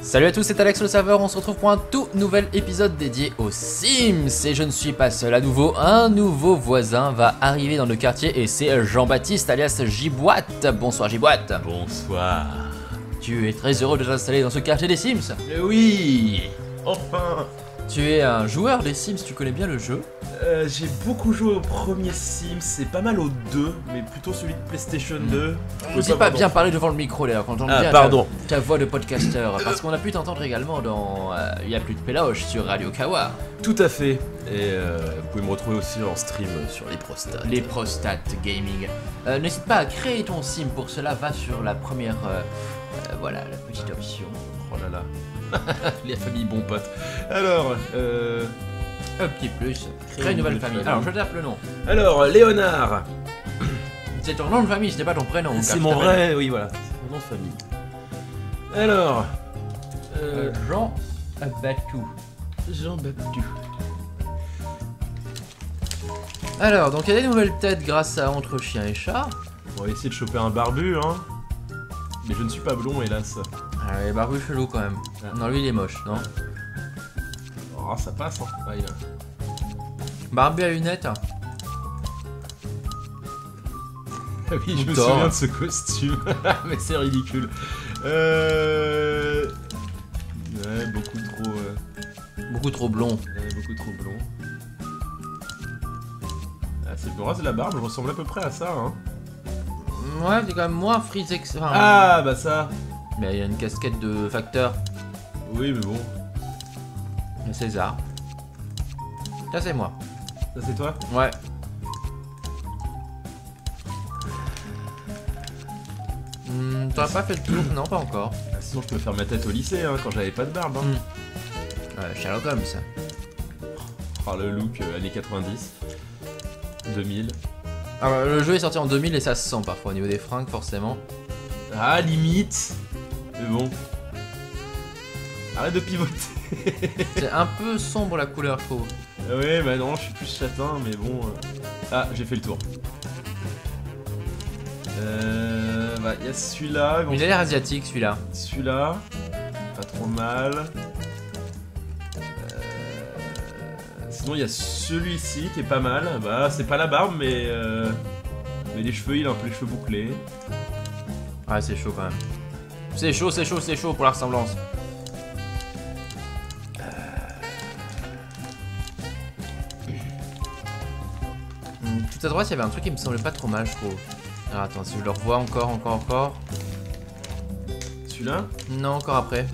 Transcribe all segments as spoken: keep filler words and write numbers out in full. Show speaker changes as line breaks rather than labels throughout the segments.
Salut à tous, c'est Alex le serveur, on se retrouve pour un tout nouvel épisode dédié aux Sims. Et je ne suis pas seul à nouveau, un nouveau voisin va arriver dans le quartier et c'est Jean-Baptiste alias Giboite. Bonsoir Giboite.
Bonsoir.
Tu es très heureux de t'installer dans ce quartier des Sims.
Euh, oui, enfin.
Tu es un joueur des Sims, tu connais bien le jeu.
euh, J'ai beaucoup joué au premier Sims, c'est pas mal au deux, mais plutôt celui de PlayStation deux.
N'hésite pas à bien parler devant le micro là, quand on
Ah,
bien
pardon.
Ta, ta voix de podcasteur. Parce qu'on a pu t'entendre également dans euh, Il y a plus de Péloche sur Radio Kawa.
Tout à fait. Et euh, vous pouvez me retrouver aussi en stream sur les prostates.
Les prostates gaming. Euh, N'hésite pas à créer ton sim, pour cela va sur la première, euh, euh, voilà, la petite option.
Oh là là. Les familles bons potes. Alors, euh...
Un petit plus, créer une nouvelle famille. Alors je tape le nom.
Alors, Léonard.
C'est ton nom de famille, c'était pas ton prénom.
C'est
car
mon
je t'appelle,
vrai, oui voilà, c'est mon nom de famille. Alors, euh,
euh, Jean Batou.
Jean-Baptiste.
Alors, donc il y a des nouvelles têtes grâce à Entre Chien et Chat.
On va essayer de choper un barbu, hein. Mais je ne suis pas blond, hélas.
Ah, il est barbu chelou quand même.
Ah.
Non, lui il est moche, non?
Oh, ça passe, hein. Ah, il a-
Barbu à lunettes.
Ah oui, je me
Tort.
souviens de ce costume. Mais c'est ridicule. Euh... Ouais, beaucoup trop... euh,
Beaucoup trop blond.
ouais, beaucoup trop blond. Ah, si je me rase la barbe, je ressemble à peu près à ça, hein.
Ouais, c'est quand même moins frisé que ça. Enfin,
Ah, bah ça.
mais il y a une casquette de facteur.
Oui, mais bon.
Et César. Ça c'est moi.
Ça, c'est toi?
Ouais. Hmm, T'aurais pas fait le tour? Non, pas encore.
Ah, sinon, je peux faire ma tête au lycée, hein, quand j'avais pas de barbe, hein.
Hmm. Ouais, Sherlock Holmes.
Oh, le look euh, années quatre-vingt-dix. deux mille.
Alors, le jeu est sorti en deux mille et ça se sent parfois au niveau des fringues, forcément.
Ah, limite. Mais bon. Arrête de pivoter.
C'est un peu sombre la couleur, je trouve.
Ah ouais, bah non, je suis plus châtain, mais bon. euh. Ah, j'ai fait le tour. Euh. Bah, il y a celui-là.
Il a l'air asiatique celui-là.
Celui-là. Pas trop mal. Euh, Sinon, il y a celui-ci qui est pas mal. Bah, c'est pas la barbe, mais. euh, Mais les cheveux, il a un peu les cheveux bouclés.
Ouais, c'est chaud quand même. C'est chaud, c'est chaud, c'est chaud pour la ressemblance. Hmm, Tout à droite, il y avait un truc qui me semblait pas trop mal, je trouve. Alors attends, si je le revois encore, encore, encore.
Celui-là.
Non, encore après.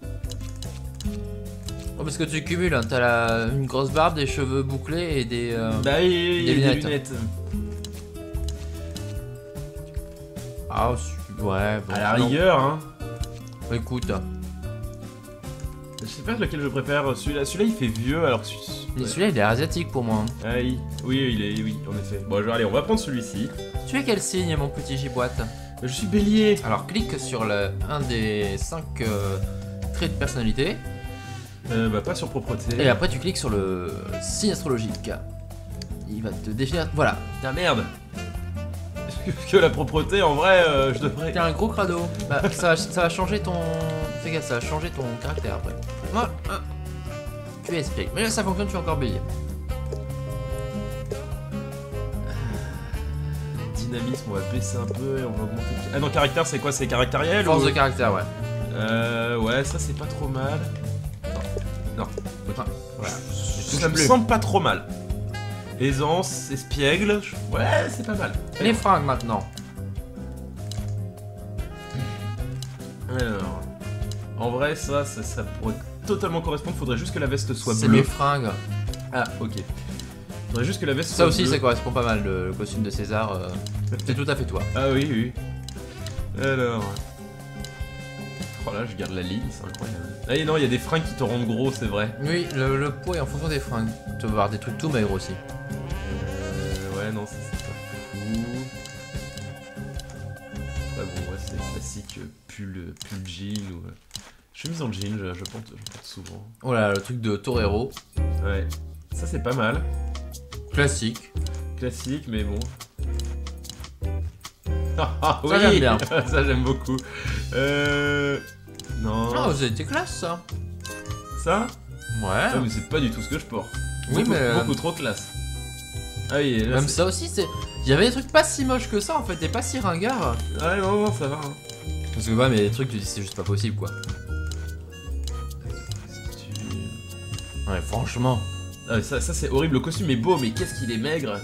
Oh, parce que tu cumules, hein. T'as la... une grosse barbe, des cheveux bouclés et des. euh,
Bah, il y a
des
des
lunettes.
lunettes.
Ah, su- ouais, bon.
À la
non.
rigueur, hein.
Écoute,
Je sais pas lequel je préfère. Celui-là, celui-là, il fait vieux, alors que celui-
mais
ouais.
celui-là il est asiatique pour moi.
Ah, oui. Oui, il est, oui, en effet. Bon, alors, allez, on va prendre celui-ci.
Tu es quel signe, mon petit giboite?
Je suis bélier.
Alors clique sur le, un des cinq euh, traits de personnalité
Euh, bah, pas sur propreté.
et après tu cliques sur le signe astrologique. Il va te définir. Voilà.
Putain, merde. Parce que la propreté, en vrai, euh, je devrais.
T'es un gros crado. Bah, ça, va- ça va changer ton. Fais gaffe, ça va changer ton caractère après. Moi, euh, tu es esprit. Mais là ça fonctionne, tu es encore bélier.
Dynamisme, on va baisser un peu et on va augmenter. Ah non, caractère, c'est quoi? C'est caractériel
Force
ou...
de caractère, ouais.
Euh, ouais, ça c'est pas trop mal. Non. Non. Ok.
Ah,
Voilà.
Tout
Ça me
bleu.
semble pas trop mal. Aisance, espiègle. je- Ouais, c'est pas mal.
Les fringues maintenant.
Alors. En vrai, ça, ça, ça pourrait totalement correspondre. Faudrait juste que la veste soit
C'est
bleue.
mes fringues.
Ah, ok. Faudrait juste que la veste
Ça
soit
aussi,
bleue.
ça correspond pas mal. Le, le costume de César, euh, c'est tout à fait toi.
Ah oui, oui. Alors. Oh là, je garde la ligne, c'est incroyable. Ah et non, il y a des fringues qui te rendent gros, c'est vrai.
Oui, le, le poids est en fonction des fringues. Tu vas avoir des trucs tout maigres aussi.
Euh, ouais, non, ça, c'est pas fou. Ouais, bon, ouais, c'est classique euh, pull, pull jean ou. euh, chemise en jean, je, je, porte, je porte souvent.
Oh là, le truc de torero.
Ouais. Ça, c'est pas mal.
Classique.
Classique, mais bon. Ah, ah,
Ça, j'aime bien.
Ça, j'aime beaucoup. Euh. Non.
Ah, ça a été classe ça.
Ça
Ouais.
Ah, mais c'est pas du tout ce que je porte.
Oui,
beaucoup,
mais. euh,
Beaucoup trop classe. Ah oui, là,
Même
c'est-
ça aussi, c'est. Il y avait des trucs pas si moches que ça en fait, et pas si ringards.
Ouais, non, non, ça va. Hein.
Parce que ouais, mais les trucs, tu dis c'est juste pas possible quoi. Ouais, franchement.
Ah, ça, ça c'est horrible, le costume est beau, mais qu'est-ce qu'il est maigre.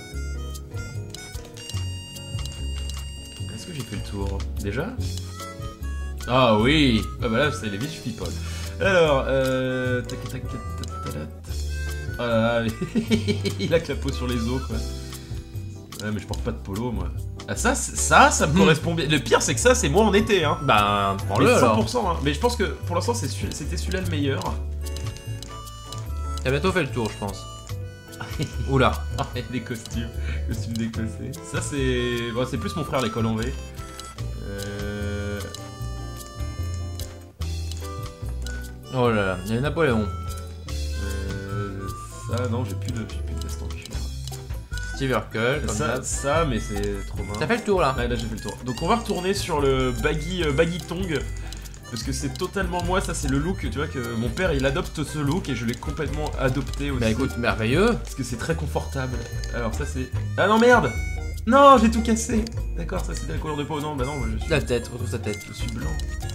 Est-ce que j'ai fait le tour déjà? Ah oui. Ah bah là c'est les Village People. Alors, euh... tac tac tac tac tac tac. Ah là là, il a que la peau sur les os quoi. Ouais mais je porte pas de polo moi. Ah ça, c'est- ça, ça me
Hmm.
correspond bien. Le pire c'est que ça c'est moi en été hein.
Bah,
Mais
prends-le alors.
cent pour cent hein. Mais je pense que pour l'instant c'est celui- c'était celui-là le meilleur.
T'as bientôt fait le tour, je pense. Oula.
Ah, et des costumes, costumes d'écossais. Ça c'est, bon, c'est plus mon frère l'école en V. Euh...
Oh là là, il y a Napoléon.
euh, Ça non, j'ai plus de, j'ai plus de veste en cuir.
Steve Urkel, comme
Ça,
ça.
ça, mais c'est trop mince.
T'as fait le tour là.
Ouais, là j'ai fait le tour. Donc on va retourner sur le baggy, euh, baggy tong. Parce que c'est totalement moi, ça c'est le look, tu vois, que mon père il adopte ce look et je l'ai complètement adopté aussi.
Bah écoute, merveilleux.
Parce que c'est très confortable. Alors ça c'est... Ah non merde. Non, j'ai tout cassé. D'accord, ça c'était la couleur de peau. Non, bah non, moi je suis,
La tête, retrouve sa tête.
je suis blanc.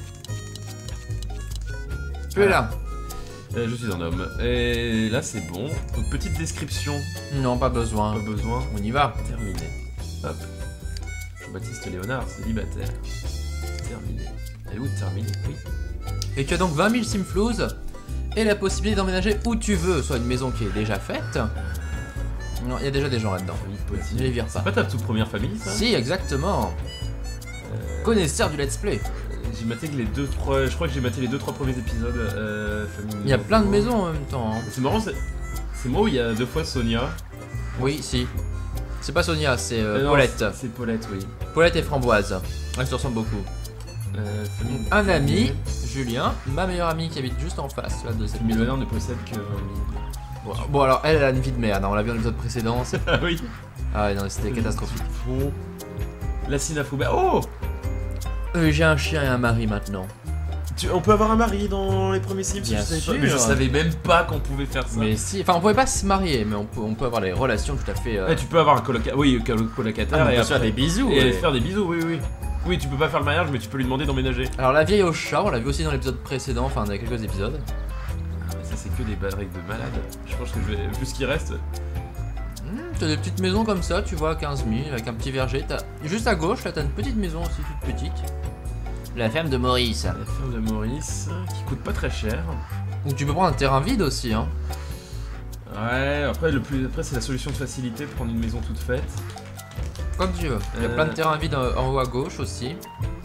Tu es là.
Euh, je suis un homme. Et là c'est bon. Donc petite description,
Non, pas besoin.
pas besoin.
On y va.
Terminé. Hop. Jean-Baptiste Léonard, célibataire. Terminé. Et où terminé? Oui.
Et tu as donc vingt mille simflouz et la possibilité d'emménager où tu veux, soit une maison qui est déjà faite. Non, il y a déjà des gens là-dedans.
Famille Potier.
Je les vire
C'est
pas.
pas ta toute première famille ça?
Si, exactement.
Euh,
Connaisseur du let's play.
J'ai maté que les deux, trois... Je crois que j'ai maté les deux, trois premiers épisodes. Euh, famille
Il y a plein de
Nouveau.
maisons en même temps. hein.
C'est marrant, c'est... C'est moi où il y a deux fois Sonia.
Oui, si. C'est pas Sonia, c'est euh,
Euh, non,
Paulette.
c'est- C'est Paulette, oui.
Paulette et Framboise. Elles se ressemblent beaucoup.
Euh, famille...
Un ami, Julien, ma meilleure amie qui habite juste en face là, de cette
Famille
maison.
Léonard ne possède que...
Bon, bon, alors elle, elle a une vie de merde, hein, on l'a vu dans l'épisode précédent. c'est-
Ah oui.
Ah ouais, non, c'était catastrophique.
Fond. La Sinafoubert. Oh
Euh, J'ai un chien et un mari maintenant.
tu... On peut avoir un mari dans les premiers Sims,
Bien
je savais
sûr.
pas. Mais je savais même pas qu'on pouvait faire ça.
Mais si, enfin on pouvait pas se marier, mais on peut, on peut avoir des relations tout à fait. euh,
Ouais, tu peux avoir un colocataire. Oui, un colocataire
ah, on
et
peut se faire
après-
des bisous.
Et
ouais.
faire des bisous, oui, oui. Oui, tu peux pas faire le mariage, mais tu peux lui demander d'emménager.
Alors la vieille au chat, on l'a vu aussi dans l'épisode précédent, enfin dans quelques épisodes.
Ah, mais ça, c'est que des barriques de malades. Je pense que je vais. Vu ce qui reste.
Hmm, t'as des petites maisons comme ça, tu vois, à quinze mille, avec un petit verger. T'as... Juste à gauche, là, t'as une petite maison aussi, toute petite. La ferme de Maurice.
La ferme de Maurice, qui coûte pas très cher.
Ou tu peux prendre un terrain vide aussi, hein.
Ouais, après, le plus... après c'est la solution de facilité de prendre une maison toute faite.
Comme tu veux. Il y a
Euh.
plein de terrains vides en en haut à gauche aussi.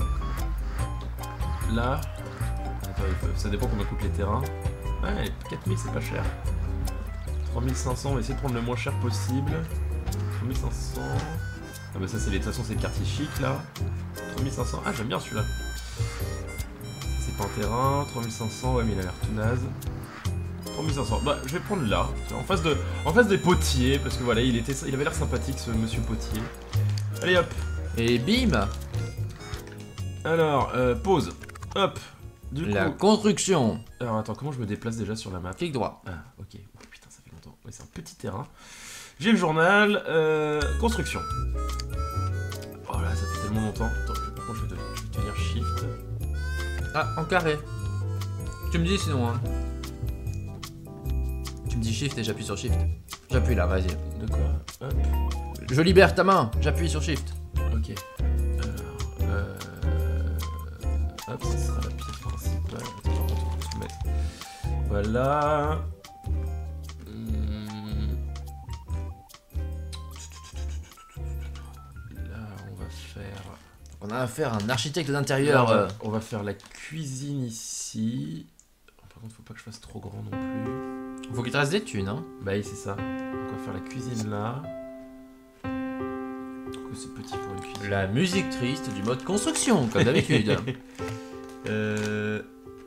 Là. Attends, il faut- ça dépend combien coûtent les terrains. Ouais, quatre mille c'est pas cher. trois mille cinq cents, on va essayer de prendre le moins cher possible. trois mille cinq cents. Ah bah ça c'est les... de toute façon c'est le quartier chic là. trois mille cinq cents. Ah j'aime bien celui-là. Ça c'est pas un terrain. trois mille cinq cents, ouais mais il a l'air tout naze. trois mille cinq cents. Bah je vais prendre là. En face de. En face des potiers. Parce que voilà, il était. Il avait l'air sympathique ce monsieur potier. Allez hop.
Et bim,
Alors, euh, pause. Hop. Du coup.
la construction.
Alors attends, comment je me déplace déjà sur la map?
Clic droit.
Ah, ok. Oh, putain, ça fait longtemps. Ouais, c'est un petit terrain. J'ai le journal. Euh, construction. Oh là, ça fait tellement longtemps. Attends, je- par contre, je vais, te- je vais tenir shift.
Ah, en carré. Tu me dis sinon, hein. Tu me dis shift et j'appuie sur shift. J'appuie là, vas-y.
De quoi? Hop.
Je libère ta main, j'appuie sur shift.
Ok. Alors, euh... hop, ce sera la pièce principale. Attends, par contre, faut tout mettre. Voilà. Hum. Là, on va faire...
On a affaire à un architecte d'intérieur.
Là, on, va,
euh,
on va faire la cuisine ici. Par contre, faut pas que je fasse trop grand non plus.
Faut qu'il te reste des thunes, hein.
Bah oui, c'est ça. Donc, on va faire la cuisine là. Je trouve que c'est petit pour une cuisine.
La musique triste du mode construction, comme d'habitude.
euh...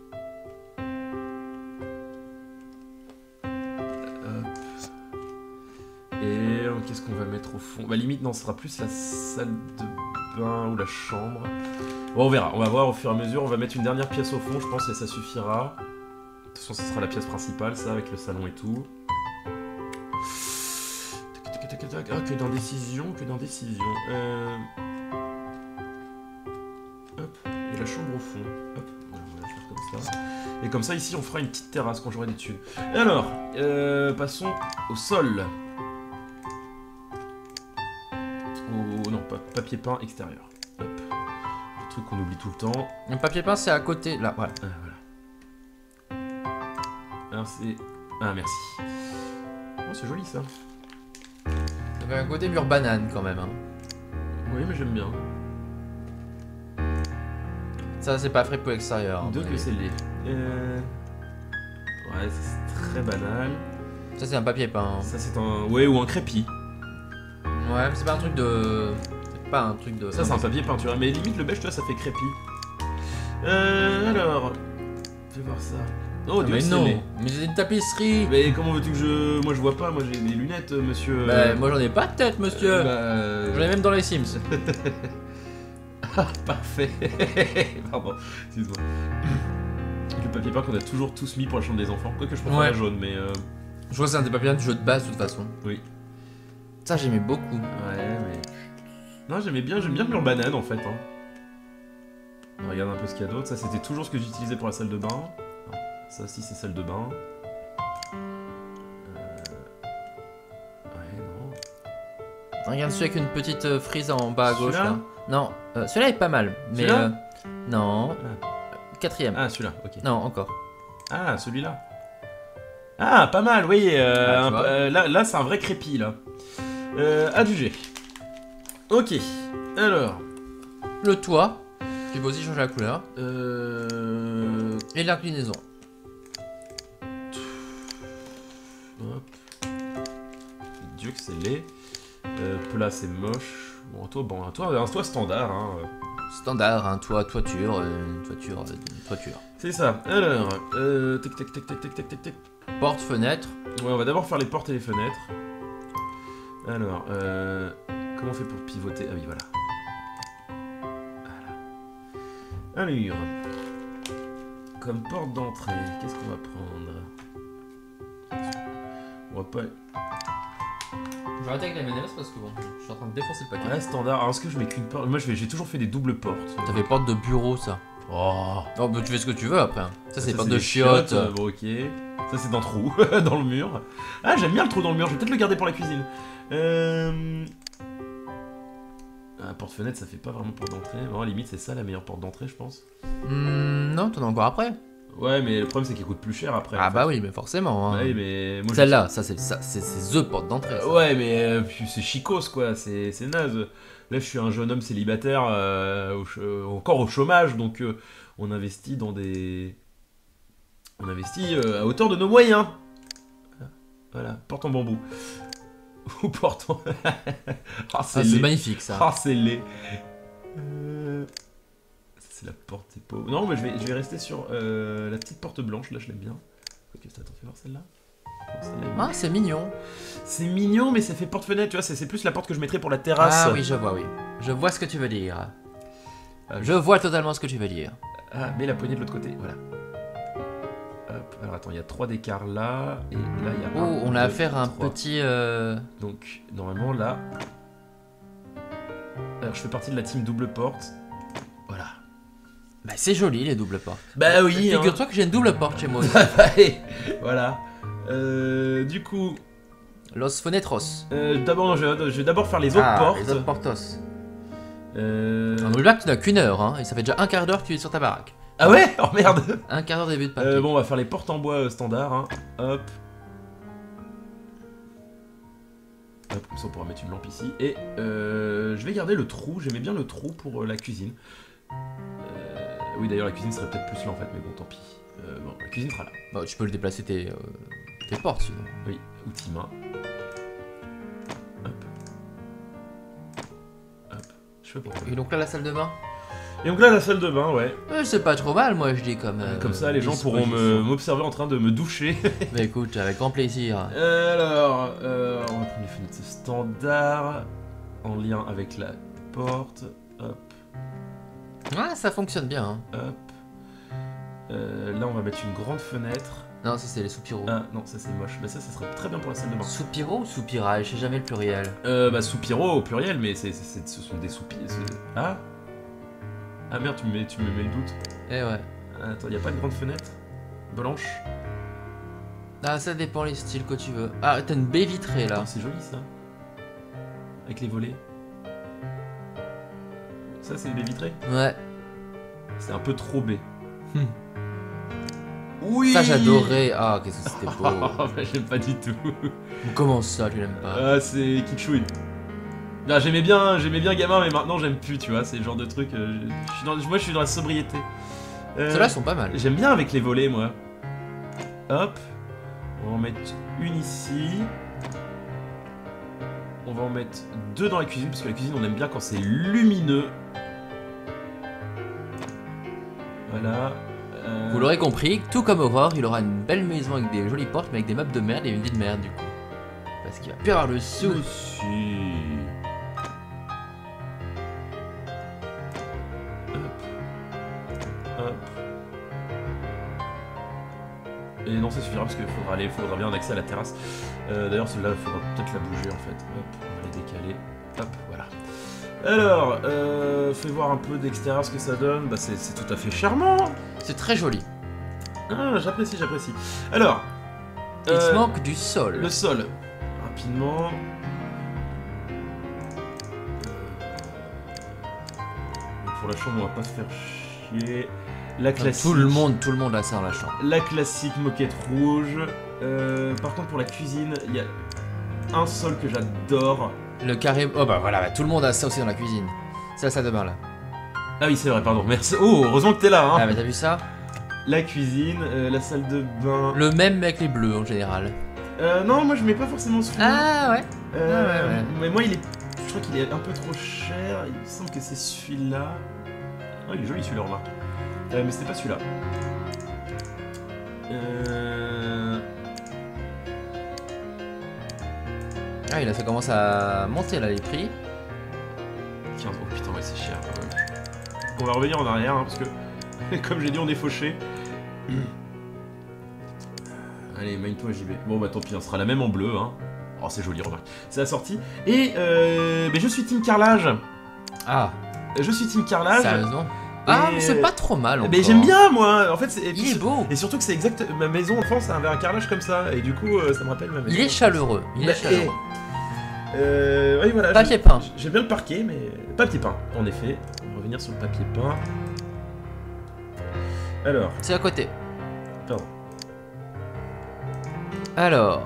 Hop. Et euh, qu'est-ce qu'on va mettre au fond? Bah limite non, ce sera plus la salle de bain ou la chambre. Bon, on verra, on va voir au fur et à mesure. On va mettre une dernière pièce au fond, je pense, et ça suffira. De toute façon, ce sera la pièce principale, ça, avec le salon et tout. Tac, tac, tac, tac. Ah, que d'indécision, que d'indécision. Euh... Hop, et la chambre au fond. Hop, voilà, on va faire comme ça. Et comme ça, ici, on fera une petite terrasse quand j'aurai des thunes. Et alors, euh, passons au sol. Au... Non, pas papier peint extérieur. Hop. Le truc qu'on oublie tout le temps.
Le papier peint, c'est à côté, là, voilà.
Ah, voilà. Alors, c'est... Ah, merci. Oh, c'est joli, ça.
Ça fait un côté mur banane, quand même. Hein.
Oui, mais j'aime bien.
Ça, c'est pas frais pour l'extérieur.
Deux
mais-
que c'est laid. Euh... Ouais, ça, c'est très banal.
Ça, c'est un papier peint.
Ça, c'est un... Ouais, ou un crépi.
Ouais, mais c'est pas un truc de... C'est pas un truc de...
Ça, c'est un papier peinture. Mais limite, le beige, tu vois, ça fait crépi. Euh... Alors... Fais voir ça. Oh,
Ah,
Dieu,
mais
c'est
non,
laid.
mais c'est une tapisserie.
Mais comment veux-tu que je... Moi, je vois pas. Moi, j'ai mes lunettes, euh, monsieur...
Bah,
euh,
moi j'en ai pas de tête, monsieur.
euh, bah, euh,
J'en ai même dans les Sims.
Ah, parfait. Pardon, excuse-moi. Le papier peint qu'on a toujours tous mis pour la chambre des enfants. Quoique je préfère
Ouais.
la jaune, mais... Euh...
Je vois que c'est un des papiers du jeu de base, de toute façon.
Oui.
Ça, j'aimais beaucoup.
Ouais, mais... Non, j'aimais bien, j'aime bien le mur banane, en fait. Hein. On regarde un peu ce qu'il y a d'autre. Ça, c'était toujours ce que j'utilisais pour la salle de bain. Non, ça aussi, c'est salle de bain. Euh... Ouais, non.
Regarde celui avec une petite euh, frise en bas à gauche,
Celui-là
là. Non, euh, celui-là est pas mal. Mais...
Celui-là
euh, Non. Quatrième.
Ah, celui-là, ok.
Non, encore.
Ah, celui-là. Ah, pas mal, oui. Euh,
Ah, tu
un-
vois.
euh, là, là c'est un vrai crépi, là. Euh, adjugé. Ok. Alors.
Le toit, qui peut aussi changer la couleur.
Euh...
Et l'inclinaison.
Hop. Dieu que c'est laid. Euh, plat, c'est moche. Bon, un toit, bon, un toit, un toit standard, hein.
Standard, un toit, toiture, euh, une toiture, euh, une toiture.
C'est ça. Alors, euh, tac, tac, tac, tac, tac, tac, tac, tac.
Porte, fenêtre.
Ouais, on va d'abord faire les portes et les fenêtres. Alors, euh, comment on fait pour pivoter? Ah oui, voilà. Voilà. Allure. Comme porte d'entrée, qu'est-ce qu'on va prendre? On va pas...
Je vais arrêter avec la M and M's parce que bon, je suis en train de défoncer le paquet.
Ouais, standard. Alors, est-ce que je mets qu'une porte? Moi, je vais- j'ai toujours fait des doubles portes.
Ça fait porte de bureau, ça.
Oh.
Oh, bah tu fais ce que tu veux après. Ça, c'est
Ça,
porte de
des
chiottes.
euh, Bon, ok. Ça, c'est d'un trou dans le mur. Ah, j'aime bien le trou dans le mur. Je vais peut-être le garder pour la cuisine. Euh... Ah, porte-fenêtre, ça fait pas vraiment porte d'entrée. Bon, limite, c'est ça la meilleure porte d'entrée, je pense.
Hmm, non, t'en as encore après.
Ouais, mais le problème, c'est qu'elle coûte plus cher après.
Ah
en
bah
fait.
oui, mais forcément. Hein.
Ouais, mais... moi, je-
Celle-là, ça c'est ça, c'est c'est the porte d'entrée. ça.
Euh, ouais, mais euh, puis c'est chicos, quoi. C'est c'est naze. Là, je suis un jeune homme célibataire, euh, au ch- euh, encore au chômage, donc euh, on investit dans des... On investit euh, à hauteur de nos moyens. Voilà, porte en bambou. Ou porte en... ah,
Ah,
c'est
c'est
laid.
magnifique ça.
Ah, c'est laid. Euh, ça, c'est la porte des pauvres. Non, mais je vais, je vais rester sur euh, la petite porte blanche, là, je l'aime bien. Ok, attends, fais voir celle-là. Non, celle-là, elle est-
Ah, c'est mignon.
C'est mignon, mais ça fait porte-fenêtre, tu vois, c'est c'est plus la porte que je mettrais pour la terrasse.
Ah oui, je vois, oui. Je vois ce que tu veux dire.
Ah,
Je vois totalement ce que tu veux dire.
Ah, mets la poignée de l'autre côté, voilà. Hop, alors attends, il y a trois d'écart là, et là il y a
Oh,
un,
on a
deux,
affaire à un
trois.
petit... euh,
Donc, normalement là... Alors, je fais partie de la team double porte. Voilà.
Bah c'est joli les doubles portes.
Bah oui, hein.
Figure-toi que j'ai une double porte chez moi.
Voilà. Euh, du coup,
Los Fenetros.
euh, d'abord, non, je vais, je vais d'abord faire les autres
Ah,
portes.
les autres portos.
Euh...
On oublie pas que tu n'as qu'une heure, hein, et ça fait déjà un quart d'heure que tu es sur ta baraque.
Ah ouais? Oh merde.
Un quart d'heure début de papier.
Euh, bon, on va faire les portes en bois euh, standard. Hein. Hop. Hop, comme ça on pourra mettre une lampe ici. Et euh, je vais garder le trou. J'aimais bien le trou pour euh, la cuisine. Euh, oui, d'ailleurs, la cuisine serait peut-être plus là en fait, mais bon, tant pis. Euh, bon, la cuisine sera là.
Bah, tu peux le déplacer tes, euh, tes portes sinon.
Oui, outil main. Hop. Hop. Je fais pour
Et donc là, la salle de bain
Et donc là, la salle de bain, ouais.
euh, C'est pas trop mal, moi je dis comme. euh,
Comme ça, les gens pourront me- m'observer en train de me doucher.
Bah écoute, avec grand plaisir.
Alors, euh, on va prendre les fenêtres standards en lien avec la porte. hop,
Ah, ça fonctionne bien. Hein.
hop. Euh, là, on va mettre une grande fenêtre.
Non, ça c'est les soupiraux.
Ah non, ça c'est moche. Mais ça, ça serait très bien pour la salle de bain.
Soupiraux ou soupirail? Je sais jamais le pluriel.
Euh, bah soupiraux au pluriel, mais c'est, c'est, c'est- ce sont des soupirs. Ah Ah merde, tu me mets, tu me mets le doute.
Eh ouais.
Attends, y a pas de grande fenêtre blanche?
Ah, ça dépend les styles que tu veux. Ah, t'as une baie vitrée là.
Ah, c'est joli ça. Avec les volets. Ça, c'est une baie vitrée?
Ouais.
C'est un peu trop baie.
Hmm.
Oui.
Ça j'adorais. Ah, qu'est-ce que c'était beau.
Oh, bah, j'aime pas du tout.
Comment ça, tu l'aimes pas?
Ah, c'est kitschouille. Ah, j'aimais bien, j'aimais bien gamin, mais maintenant j'aime plus, tu vois. C'est le genre de truc. euh, je suis dans, moi, je suis dans la sobriété. Euh,
Ceux-là sont pas mal.
J'aime bien avec les volets, moi. Hop. On va en mettre une ici. On va en mettre deux dans la cuisine, parce que la cuisine, on aime bien quand c'est lumineux. Voilà. Euh...
Vous l'aurez compris, tout comme Aurore, il aura une belle maison avec des jolies portes, mais avec des meubles de merde et une vie de merde du coup. Parce qu'il va plus avoir le sou.
Dessus. Hop. Hop. Et non, ça suffira parce qu'il faudra aller, faudra bien un accès à la terrasse. Euh, D'ailleurs, celle-là, il faudra peut-être la bouger en fait. Hop, on va la décaler. Hop, voilà. Alors, euh, fais voir un peu d'extérieur ce que ça donne. Bah, c'est tout à fait charmant.
C'est très joli.
Ah, j'apprécie, j'apprécie. Alors,
Il se
euh,
manque du sol.
le sol. Rapidement. Donc, pour la chambre, on va pas se faire chier. La classique.
Tout le monde, tout le monde a ça dans la chambre.
La classique moquette rouge. Euh, par contre, pour la cuisine, il y a un sol que j'adore.
Le carré. Oh bah voilà, bah, tout le monde a ça aussi dans la cuisine. C'est la salle de bain là.
Ah oui, c'est vrai, pardon. Merci. Oh, heureusement que t'es là. Hein.
Ah, mais t'as vu ça?
La cuisine, euh, la salle de bain.
Le même mais avec les bleus en général.
Euh, non, moi je mets pas forcément celui-là.
Ah ouais.
Euh,
Ah ouais, ouais.
Mais moi, il est. Je crois qu'il est un peu trop cher. Il me semble que c'est celui-là. Oh, il est joli celui-là, remarque. Euh, mais c'était pas celui-là. Euh.
Ah, il a ça commence à monter là les prix.
quinze. Oh putain, ouais, c'est cher. Ouais. On va revenir en arrière, hein, parce que, comme j'ai dit, on est fauché. Allez, mine-toi, J B. Bon, bah tant pis, on sera la même en bleu. Hein. Oh, c'est joli, remarque. C'est la sortie. Et euh, mais je suis team carrelage.
Ah.
Je suis team carrelage.
Sérieusement. Ah,
Et-
mais c'est pas trop mal.
Mais
encore.
j'aime bien, moi. En fait, c'est. et puis
Il est
sur-
beau.
Et surtout que c'est exact. Ma maison enfance avait un carrelage comme ça. Et du coup, euh, ça me rappelle ma maison.
Il est chaleureux. Il
Bah,
est chaleureux.
et- Euh, oui, voilà.
Papier
j'ai-
peint.
J'aime bien le parquet, mais. Papier peint, en effet. On va revenir sur le papier peint. Alors,
C'est à côté.
pardon.
Alors.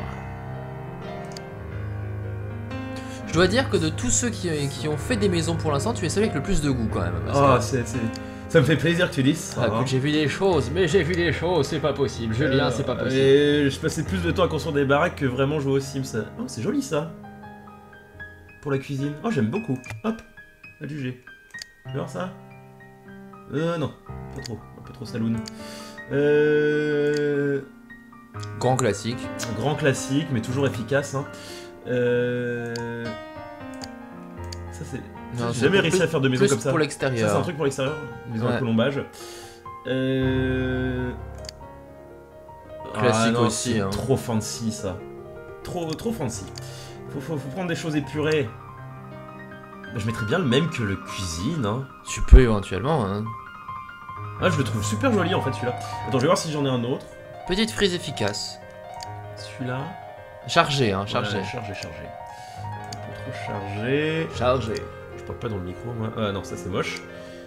Je dois dire que de tous ceux qui, qui ont fait des maisons pour l'instant, tu es celui avec le plus de goût quand même. parce
Oh,
que-
c'est, c'est- ça me fait plaisir que tu dises ça.
Ah, écoute, j'ai vu des choses, mais j'ai vu des choses, c'est pas possible. Julien, c'est pas possible.
Et je passais plus de temps à construire des baraques que vraiment jouer aux Sims. Oh, c'est joli ça. Pour la cuisine. Oh, j'aime beaucoup. Hop, à juger. Tu veux voir ça? Euh, non, pas trop. Un peu trop saloon. Euh...
Grand classique.
Un grand classique, mais toujours efficace. Hein. Euh... Ça, c'est.
Non,
J'ai
c'est
jamais
pour
réussi
plus-
à faire de maison
plus
comme ça.
pour
Ça,
l'extérieur.
c'est un truc pour l'extérieur. Maison
Ouais.
à colombage. Euh...
Classique
Ah non,
aussi,
c'est
hein.
trop fancy ça. Trop, trop fancy. Faut, faut, faut prendre des choses épurées. Je mettrais bien le même que le cuisine. Hein.
Tu peux éventuellement. Hein.
Ah, je le trouve super joli en fait celui-là. Attends, je vais voir si j'en ai un autre.
Petite frise efficace.
Celui-là.
Chargé, hein, chargé.
Ouais, chargé, chargé. Un peu trop chargé.
Chargé.
Je parle pas dans le micro, moi. Ah non, ça c'est moche.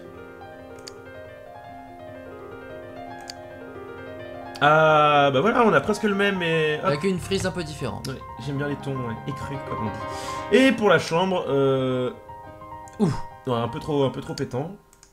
Ah bah voilà, on a presque le même, mais... hop.
Avec une frise un peu différente.
Ouais, j'aime bien les tons ouais, écrus, comme on dit. Et pour la chambre, euh...
Ouh.
Ouais, un peu trop, un peu trop pétant.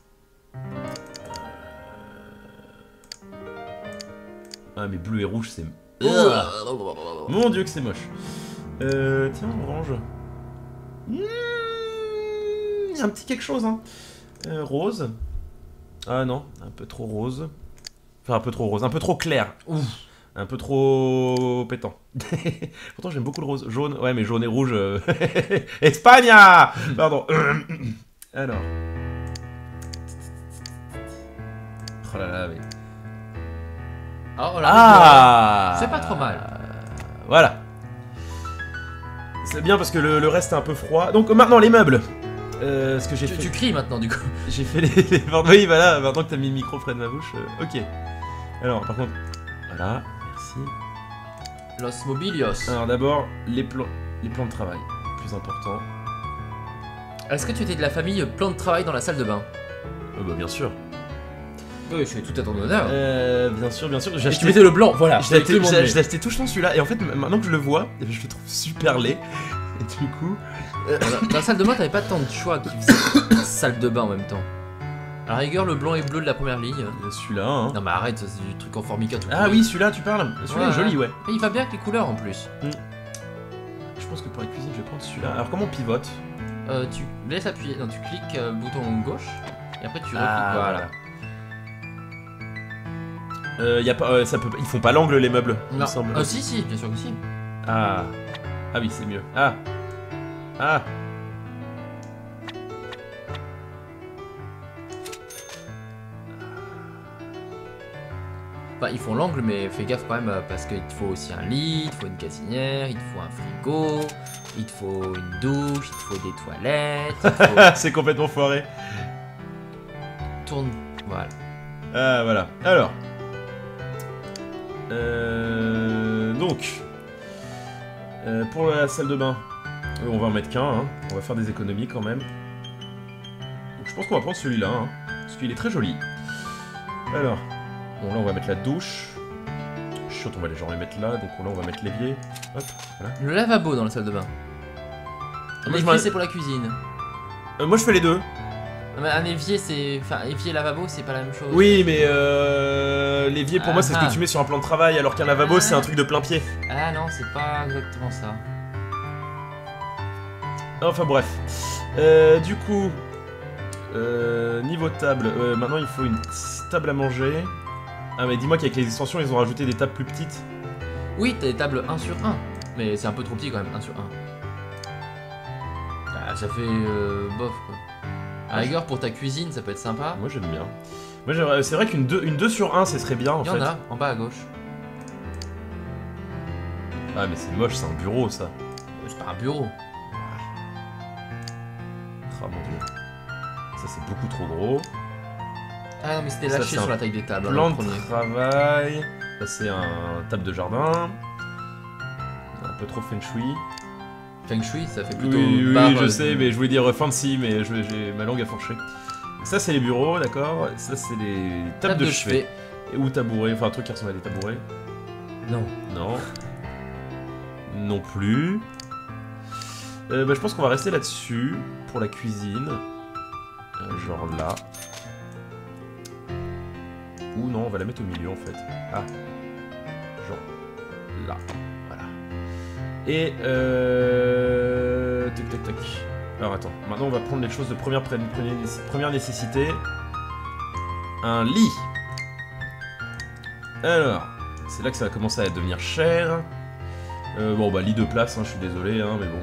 Ah mais bleu et rouge, c'est... Mon dieu que c'est moche. Euh... Tiens, orange. Mmh, il y a un petit quelque chose, hein. Euh, rose. Ah non, un peu trop rose. Enfin, un peu trop rose, un peu trop clair.
Ouf.
Un peu trop pétant. Pourtant, j'aime beaucoup le rose. Jaune, ouais, mais jaune et rouge. Euh... Espagne. Pardon. Alors. Oh là là, mais...
Oh, là,
Ah,
c'est pas trop mal.
Voilà. C'est bien parce que le, le reste est un peu froid. Donc maintenant les meubles. Euh, ce que j'ai
Tu,
fait.
tu cries maintenant du coup.
J'ai fait les, les... Oui, voilà. Maintenant que t'as mis le micro près de ma bouche. euh, ok. Alors par contre, voilà. Merci.
Los Mobilios.
Alors d'abord les plans, les plans de travail. Plus important.
Est-ce que tu étais de la famille plan de travail dans la salle de bain?
Euh, bah bien sûr.
Oui, je fais tout à ton honneur.
Euh, bien sûr, bien sûr. J'ai
Et
acheté...
tu mettais le blanc, voilà.
J'ai acheté,
Avec tout le
j'ai-
monde
j'ai acheté tout le temps celui-là. Et en fait, maintenant que je le vois, je le trouve super laid. Et du coup.
met. Dans la salle de bain, t'avais pas tant de choix qui faisaient salle de bain en même temps. À la rigueur, le blanc et bleu de la première ligne.
Il y a celui-là, hein.
Non mais arrête, ça, c'est du truc en formica tout
Ah
pourri.
oui, celui-là, tu parles. Celui-là
Ouais,
est joli,
ouais.
ouais.
Mais il va bien avec les couleurs en plus.
Je pense que pour la cuisine, je vais prendre celui-là. Alors, comment on pivote?
Euh, tu laisses appuyer, non, tu cliques euh, bouton gauche et après tu repliques.
Ah,
voilà.
voilà. Euh, y a pas, euh, ça peut, ils font pas l'angle les meubles, il me
Non.
semble.
Ah si si, bien sûr que si.
Ah, ah oui, c'est mieux. Ah, ah.
Bah ils font l'angle mais fais gaffe quand même euh, parce qu'il te faut aussi un lit, il te faut une cuisinière, il te faut un frigo, il te faut une douche, il te faut des toilettes, il te faut...
C'est complètement foiré.
Tourne... Voilà.
Ah, voilà. Alors. Euh, donc. Euh, pour la salle de bain, euh, on va en mettre qu'un. Hein. On va faire des économies quand même. Donc, je pense qu'on va prendre celui-là. Hein, parce qu'il est très joli. Alors. Bon, là, on va mettre la douche. Chut, on va les genre les mettre là. Donc là, on va mettre l'évier. Hop, voilà.
Le lavabo dans la salle de bain.
Moi, je
L'évier
m'en-
c'est pour la cuisine.
Euh, moi, je fais les deux.
Non, mais un évier c'est... Enfin évier lavabo c'est pas la même chose.
Oui, mais euh, l'évier pour moi, c'est ce
Ah.
que tu mets sur un plan de travail. Alors qu'un lavabo,
Ah.
c'est un truc de plein pied.
Ah non c'est pas exactement ça.
Enfin bref. Euh, du coup, euh, niveau table, euh, maintenant il faut une table à manger. Ah mais dis-moi qu'avec les extensions ils ont rajouté des tables plus petites.
Oui t'as des tables un sur un. Mais c'est un peu trop petit quand même, un sur un. Ah, ça fait euh, bof quoi. À la rigueur pour ta cuisine ça peut être sympa.
Moi j'aime bien. Moi j'aimerais- c'est vrai qu'une deux, une deux sur un ce serait bien en
Il y
fait.
en a en bas à gauche.
Ah mais c'est moche, c'est un bureau ça.
C'est pas un bureau.
Ah mon dieu. Ça c'est beaucoup trop gros.
Ah non mais c'était
Ça,
lâché
c'est
sur
un
la taille des tables. hein,
Plan
le
de
premier.
travail. Ça c'est un table de jardin. Un peu trop feng shui.
Feng Shui ça fait plutôt.
Oui, oui,
bar,
je
euh,
sais, mais je voulais dire fancy, mais je- j'ai ma langue à fourcher. Ça, c'est les bureaux, d'accord. Ça, c'est les tables
table
de, chevet. Et- Ou tabourets, enfin un truc qui ressemble à des tabourets.
Non.
Non. Non plus. Euh, bah, je pense qu'on va rester là-dessus pour la cuisine. Euh, genre là. Ou non, on va la mettre au milieu en fait. Ah. Genre là. Voilà. Et euh... tac tac tac. Alors attends, maintenant on va prendre les choses de première, pré- première, première nécessité. Un lit. Alors, c'est là que ça va commencer à devenir cher. Euh, bon bah lit de place, hein, je suis désolé, hein, mais bon.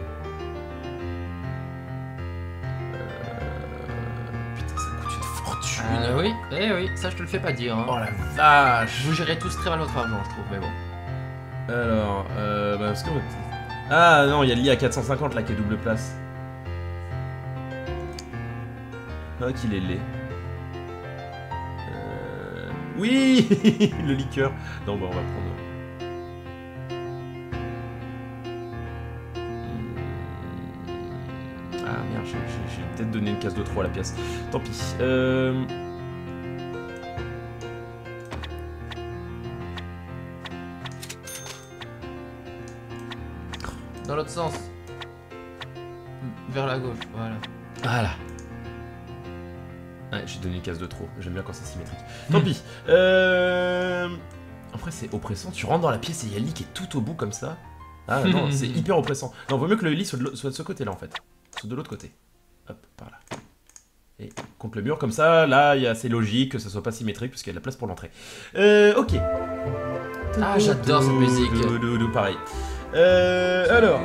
Euh... Putain, ça coûte une fortune.
Ah oui, eh oui, ça je te le fais pas dire. Hein.
Oh la vache.
Vous gérez tous très mal votre argent je trouve, mais bon.
Alors, euh, bah parce que... Ah non, il y a le lit à quatre cent cinquante là qui est double place. Ah, qu'il est laid. Euh... Oui. Le liqueur. Non, bah on va prendre... Hmm. Ah merde, j'ai- j'ai j'ai peut-être donné une case de trop à la pièce. Tant pis. Euh...
Dans l'autre sens. Vers la gauche, voilà.
Voilà. Ouais, j'ai donné une case de trop. J'aime bien quand c'est symétrique. Tant pis. Euh... Après, c'est oppressant. Tu rentres dans la pièce et il y a le lit qui est tout au bout comme ça. Ah non, c'est hyper oppressant. Non, vaut mieux que le lit soit de, l'au- soit de ce côté-là en fait. Soit de l'autre côté. Hop, par là. Et contre le mur, comme ça, là, il y a- c'est logique que ça soit pas symétrique parce qu'il y a de la place pour l'entrée. Euh, ok.
Ah, j'adore cette musique.
Dou, dou, dou, pareil. Euh, alors.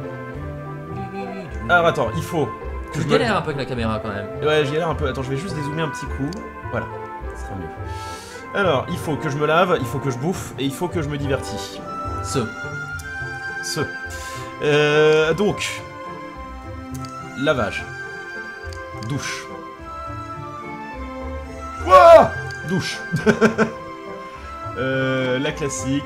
Alors attends, il faut. que
Je
me-
galère un peu avec la caméra quand même.
Ouais, j'y galère un peu. Attends, je vais juste dézoomer un petit coup. Voilà, ça sera mieux. Alors, il faut que je me lave, il faut que je bouffe, et il faut que je me divertis.
Ce.
Ce. Euh, donc... Lavage. Douche. Ouah, douche. euh, la classique.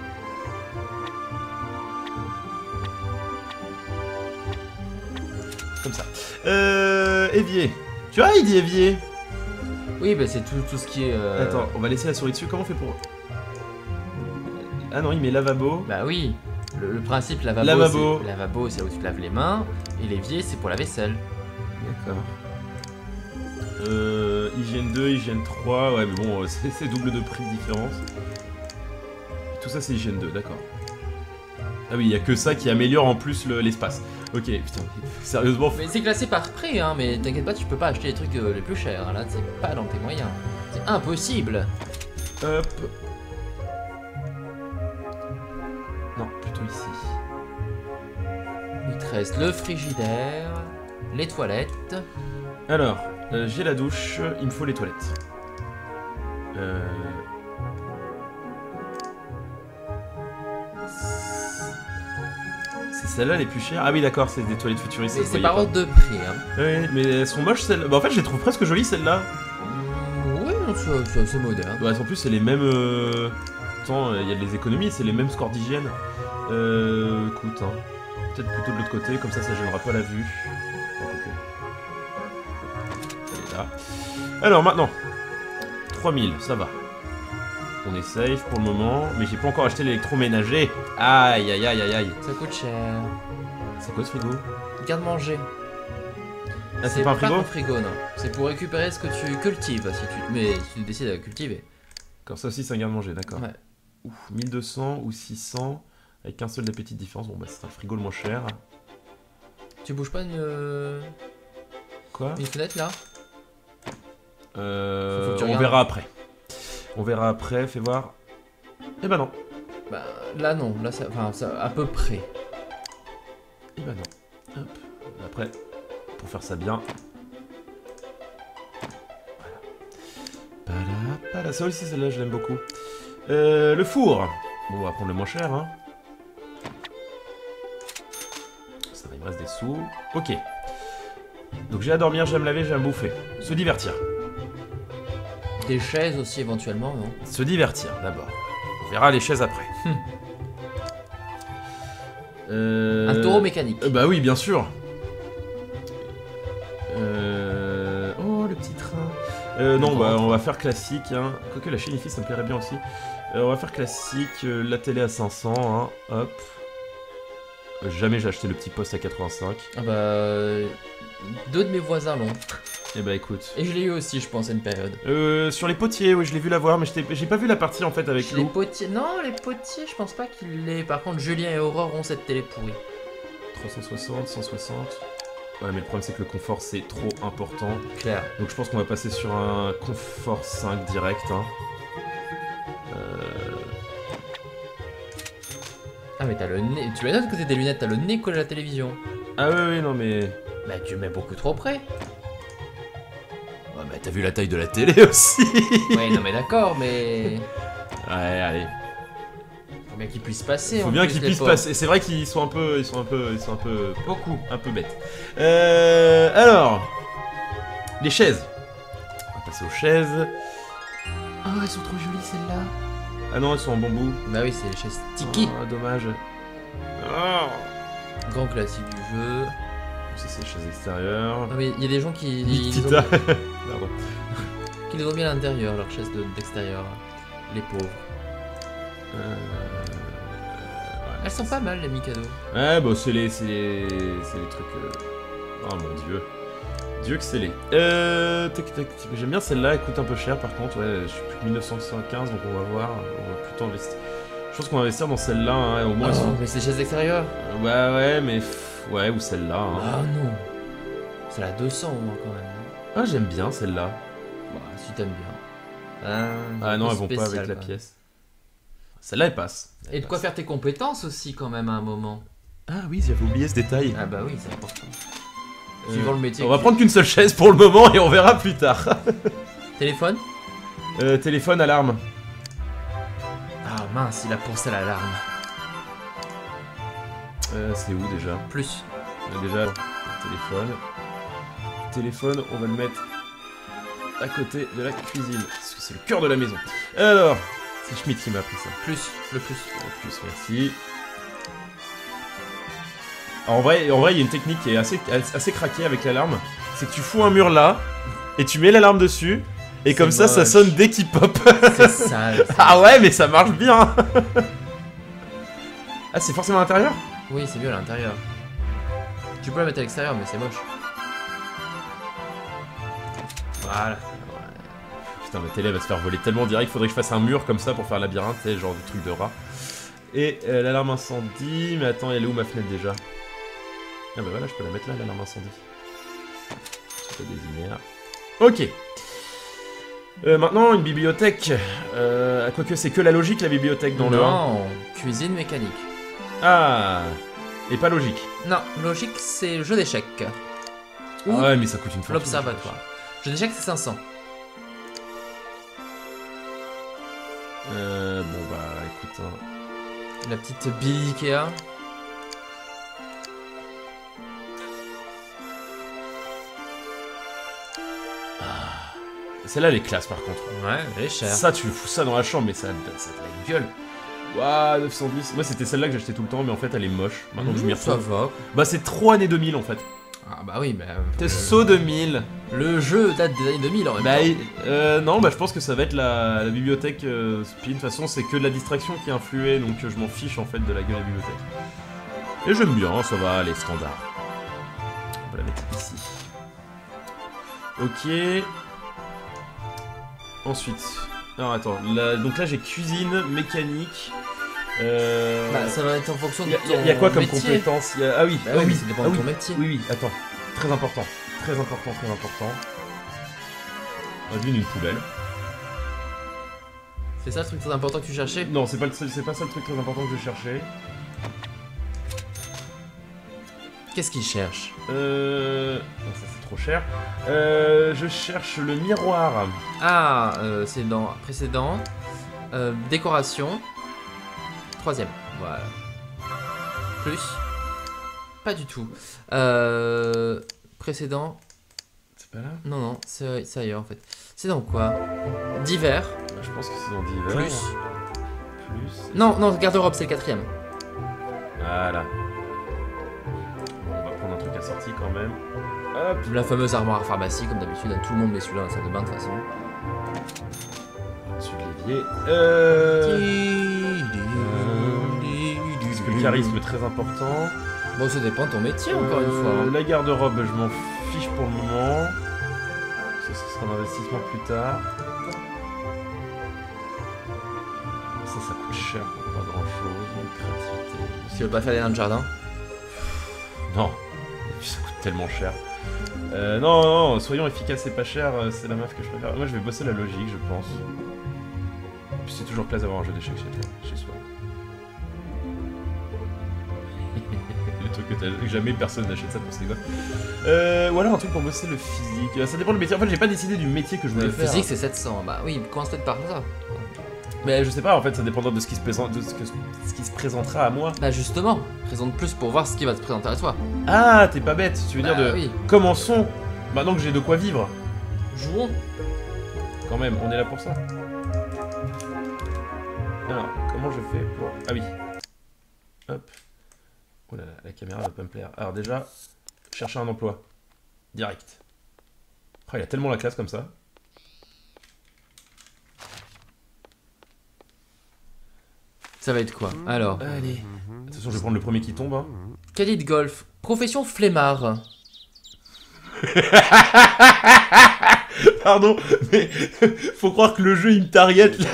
Comme ça. Euh, évier. Tu vois, il dit évier.
Oui, bah c'est tout, tout ce qui est... Euh...
Attends, on va laisser la souris dessus. Comment on fait pour... Ah non, il met lavabo.
Bah oui. Le, le principe lavabo,
Lavabo.
c'est lavabo, c'est où tu te laves les mains. Et l'évier, c'est pour la vaisselle.
D'accord. Euh, hygiène deux, hygiène trois, ouais mais bon, c'est double de prix de différence. Tout ça c'est hygiène deux, d'accord. Ah oui, il y a que ça qui améliore en plus l'espace. Ok, putain, sérieusement.
Mais c'est classé par prix, hein, mais t'inquiète pas, tu peux pas acheter les trucs euh, les plus chers, hein, là c'est pas dans tes moyens. C'est impossible.
Hop. Non, plutôt ici.
Il te reste le frigidaire, les toilettes.
Alors, euh, j'ai la douche, il me faut les toilettes. Euh... C'est celles-là les plus chères. Ah oui d'accord, c'est des toilettes futuristes.
Mais c'est par ordre de prix. Hein.
Oui, mais elles sont moches celles-là. Bah en fait je les trouve presque jolies celles-là.
Oui, c'est assez moderne.
Bah en plus c'est les mêmes... Euh... Attends, il y a des économies, c'est les mêmes scores d'hygiène. Euh... Écoute, hein. Peut-être plutôt de l'autre côté, comme ça ça gênera pas la vue. Là. Alors maintenant, trois mille, ça va. On est safe pour le moment, mais j'ai pas encore acheté l'électroménager. Aïe aïe aïe aïe aïe.
Ça coûte cher.
C'est quoi ce frigo?
Garde-manger.
Ah c'est pas un frigo?
C'est pas un frigo, non. C'est pour récupérer ce que tu cultives, si tu... mais si tu décides de cultiver.
Comme ça aussi c'est un garde-manger, d'accord.
Ouais.
Ouf, mille deux cents ou six cents, avec un seul des petites différences. Bon bah c'est un frigo le moins cher.
Tu bouges pas une...
Quoi?
Une fenêtre là?
Euh, on verra après. On verra après, fais voir. Eh ben non.
Bah là non, là ça, enfin ça, à peu près.
Eh ben non. Hop. Après, pour faire ça bien. Voilà. Pala, ça aussi celle-là je l'aime beaucoup. Euh, le four. Bon on va prendre le moins cher hein. Ça va, il me reste des sous. Ok. Donc j'ai à dormir, j'aime laver, j'aime bouffer. Se divertir.
Des chaises aussi éventuellement, non?
Se divertir d'abord. On verra les chaises après. euh...
Un taureau mécanique.
Euh, bah oui, bien sûr. Euh... Oh, le petit train. Euh, non, bah on va faire classique. Hein. Quoique la chaîne I F I, ça me plairait bien aussi. Euh, on va faire classique. Euh, la télé à cinq cents. Hein. Hop. Euh, jamais j'ai acheté le petit poste à quatre-vingt-cinq.
Ah bah... Deux de mes voisins l'ont.
Et bah écoute.
Et je l'ai eu aussi, je pense, à une période.
Euh, sur les potiers, oui, je l'ai vu l'avoir, mais j'ai pas vu la partie en fait avec
les
Lou.
potiers, non, les potiers, je pense pas qu'il l'ait. Par contre, Julien et Aurore ont cette télé pourrie.
trois cent soixante, cent soixante. Ouais, mais le problème c'est que le confort c'est trop important.
Clair.
Donc je pense qu'on va passer sur un confort cinq direct. Hein. Euh...
Ah, mais t'as le nez. Tu m'as dit que t'as des lunettes, t'as le nez collé à la télévision.
Ah, oui, oui, non, mais.
Bah, tu mets beaucoup trop près.
Ouais, mais t'as vu la taille de la télé aussi.
Ouais, non, mais d'accord, mais.
Ouais, allez.
Faut bien qu'ils puissent passer.
Faut bien qu'ils puissent passer. C'est vrai qu'ils sont un peu. Ils sont un peu. Ils sont un peu.
Beaucoup.
Un peu bêtes. Euh. Alors. Les chaises. On va passer aux chaises.
Ah, oh, elles sont trop jolies celles-là.
Ah non, elles sont en bambou.
Bah oui, c'est les chaises Tiki.
Ah, dommage. Oh.
Grand classique du jeu.
Ça, c'est les chaises extérieures.
Ah, mais il y a des gens qui.
Nikita.
Ont... qui les ont mis à l'intérieur, leurs chaises d'extérieur. De, les pauvres.
Euh... Ouais,
elles sont pas mal, les Mikado.
Ouais, bah c'est les, c'est les, c'est les trucs. Euh... Oh mon dieu. Dieu que c'est les. Euh. J'aime bien celle-là, elle coûte un peu cher par contre. Ouais, je suis plus que mille neuf cent soixante-quinze, donc on va voir. On va plutôt investir. Je pense qu'on va investir dans celle-là, hein, au moins.
Oh,
sont...
mais c'est les chaises extérieures.
Euh, ouais, ouais, mais. Ouais, ou celle-là. Hein.
Ah non. C'est la deux cents au moins quand même.
Ah, j'aime bien celle-là.
Bah, si t'aimes bien. Ah,
ah non, elles vont pas avec la
quoi.
Pièce. Celle-là, elle passe. Elle
Et de
passe.
quoi faire tes compétences aussi quand même à un moment.
Ah oui, j'avais oublié ce détail.
Ah bah oui, c'est important.
Euh,
Suivant le métier.
On va prendre qu'une seule chaise pour le moment et on verra plus tard.
Téléphone.
Euh, téléphone, alarme.
Ah mince, il a pensé à l'alarme.
Euh, c'est où déjà?
Plus.
Euh, Déjà, téléphone. Téléphone, on va le mettre à côté de la cuisine, parce que c'est le cœur de la maison. Alors, c'est Schmidt qui m'a appris ça.
Plus, le plus.
Euh, Plus, merci. Alors, en vrai, en vrai, il y a une technique qui est assez, assez craquée avec l'alarme. C'est que tu fous un mur là, et tu mets l'alarme dessus, et comme ça,
moche.
ça sonne dès qu'il pop.
C'est sale.
Ah ouais, mais ça marche bien. Ah, c'est forcément à l'intérieur?
Oui, c'est mieux à l'intérieur. Tu peux la mettre à l'extérieur, mais c'est moche. Voilà.
Putain, ma télé va se faire voler tellement direct, faudrait que je fasse un mur comme ça pour faire labyrinthe, tu sais, genre des trucs de rat. Et euh, l'alarme incendie, mais attends, elle est où ma fenêtre déjà? Ah bah voilà, je peux la mettre là, l'alarme incendie. Je peux désigner là. Ok. Euh, maintenant, une bibliothèque. Euh, quoique c'est que la logique, la bibliothèque dans le un.
Non, cuisine mécanique.
Ah. Et pas logique.
Non, logique, c'est jeu d'échecs. Ou
Ah ouais, mais ça coûte une fortune.
l'observatoire. Jeu d'échecs, c'est cinq cents.
Euh, bon bah écoute. Hein.
La petite bille Ikea.
Celle-là, elle est classe par contre.
Ouais, elle est chère.
Ça, tu fous ça dans la chambre, mais ça, ça a de la gueule. Waouh, neuf cent dix. Moi, c'était celle-là que j'achetais tout le temps, mais en fait, elle est moche. Maintenant que je m'y
Mmh, ça
retrouve.
va.
Bah, c'est trop années deux mille en fait.
Ah bah oui, mais...
C'est
euh,
saut deux mille.
le jeu date des années deux mille en même
Bah,
temps.
euh, non, bah, je pense que ça va être la, la bibliothèque euh, Spin. De toute façon, c'est que de la distraction qui a influé, donc euh, je m'en fiche en fait de la gueule de la bibliothèque. Et j'aime bien, ça va, les standards. On va la mettre ici. Ok. Ensuite. Alors attends, là, donc là j'ai cuisine, mécanique. Euh...
Bah ça va être en fonction de
Il y,
ton
a- y a quoi comme
métier.
compétence y a... Ah oui,
Bah
ah
oui,
oui,
mais ça dépend
ah
de
oui.
ton métier.
Oui, oui, attends. Très important. Très important, très important. On a vu une poubelle.
C'est ça le truc très important que tu cherchais?
Non, c'est pas, le seul- c'est pas ça le truc très important que je cherchais.
Qu'est-ce qu'il cherche?
Euh... non, ça c'est trop cher. Euh... Je cherche le miroir.
Ah, euh, c'est dans précédent. Euh, décoration. Troisième. Voilà. Plus. Pas du tout. Euh, précédent.
C'est pas là?
Non, non, c'est c'est ailleurs en fait. C'est dans quoi? Divers.
Je pense que c'est dans divers.
Plus.
Plus.
Non, non, garde-robe, c'est le quatrième.
Voilà. Bon, on va prendre un truc assorti quand même. Hop.
La fameuse armoire pharmacie, comme d'habitude. Tout le monde met celui-là dans la salle de bain de toute façon.
Dessus de l'évier. Euh... Parce que le charisme est très important.
Bon, ça dépend de ton métier, encore une fois.
Euh,
hein.
La garde-robe, je m'en fiche pour le moment. Ça, ce sera un investissement plus tard. Ça, ça coûte cher pour pas grand-chose. Donc, créativité.
Tu veux pas faire des nains de jardin?
Non. Et puis, ça coûte tellement cher. Euh, non, non, soyons efficaces et pas cher, euh, c'est la meuf que je préfère. Moi, je vais bosser la logique, je pense. Et puis, c'est toujours classe d'avoir un jeu d'échecs chez toi, chez soi. Le truc que, que jamais personne n'achète ça pour ses gosses. Euh, ou alors un truc pour bosser le physique. Euh, Ça dépend du métier. En fait, j'ai pas décidé du métier que je voulais
Le
faire.
physique, c'est sept cents. Bah oui, commence peut-être par ça.
Mais je sais pas, en fait, ça dépendra de ce qui se, présente, de ce, que- ce qui se présentera à moi.
Bah justement, présente plus pour voir ce qui va te présenter à toi.
Ah, t'es pas bête. Tu veux
Bah
dire de.
oui.
Commençons. Maintenant que j'ai de quoi vivre.
Jouons.
Quand même, on est là pour ça. Alors, comment je fais pour... Ah oui. Hop. Oh là là, la caméra va pas me plaire. Alors déjà, chercher un emploi. Direct. Oh, il a tellement la classe comme ça.
Ça va être quoi? Alors,
Allez. Attention, je vais prendre le premier qui tombe. Hein.
caddie de golf. Profession flemmard.
Pardon, mais faut croire que le jeu il me target là.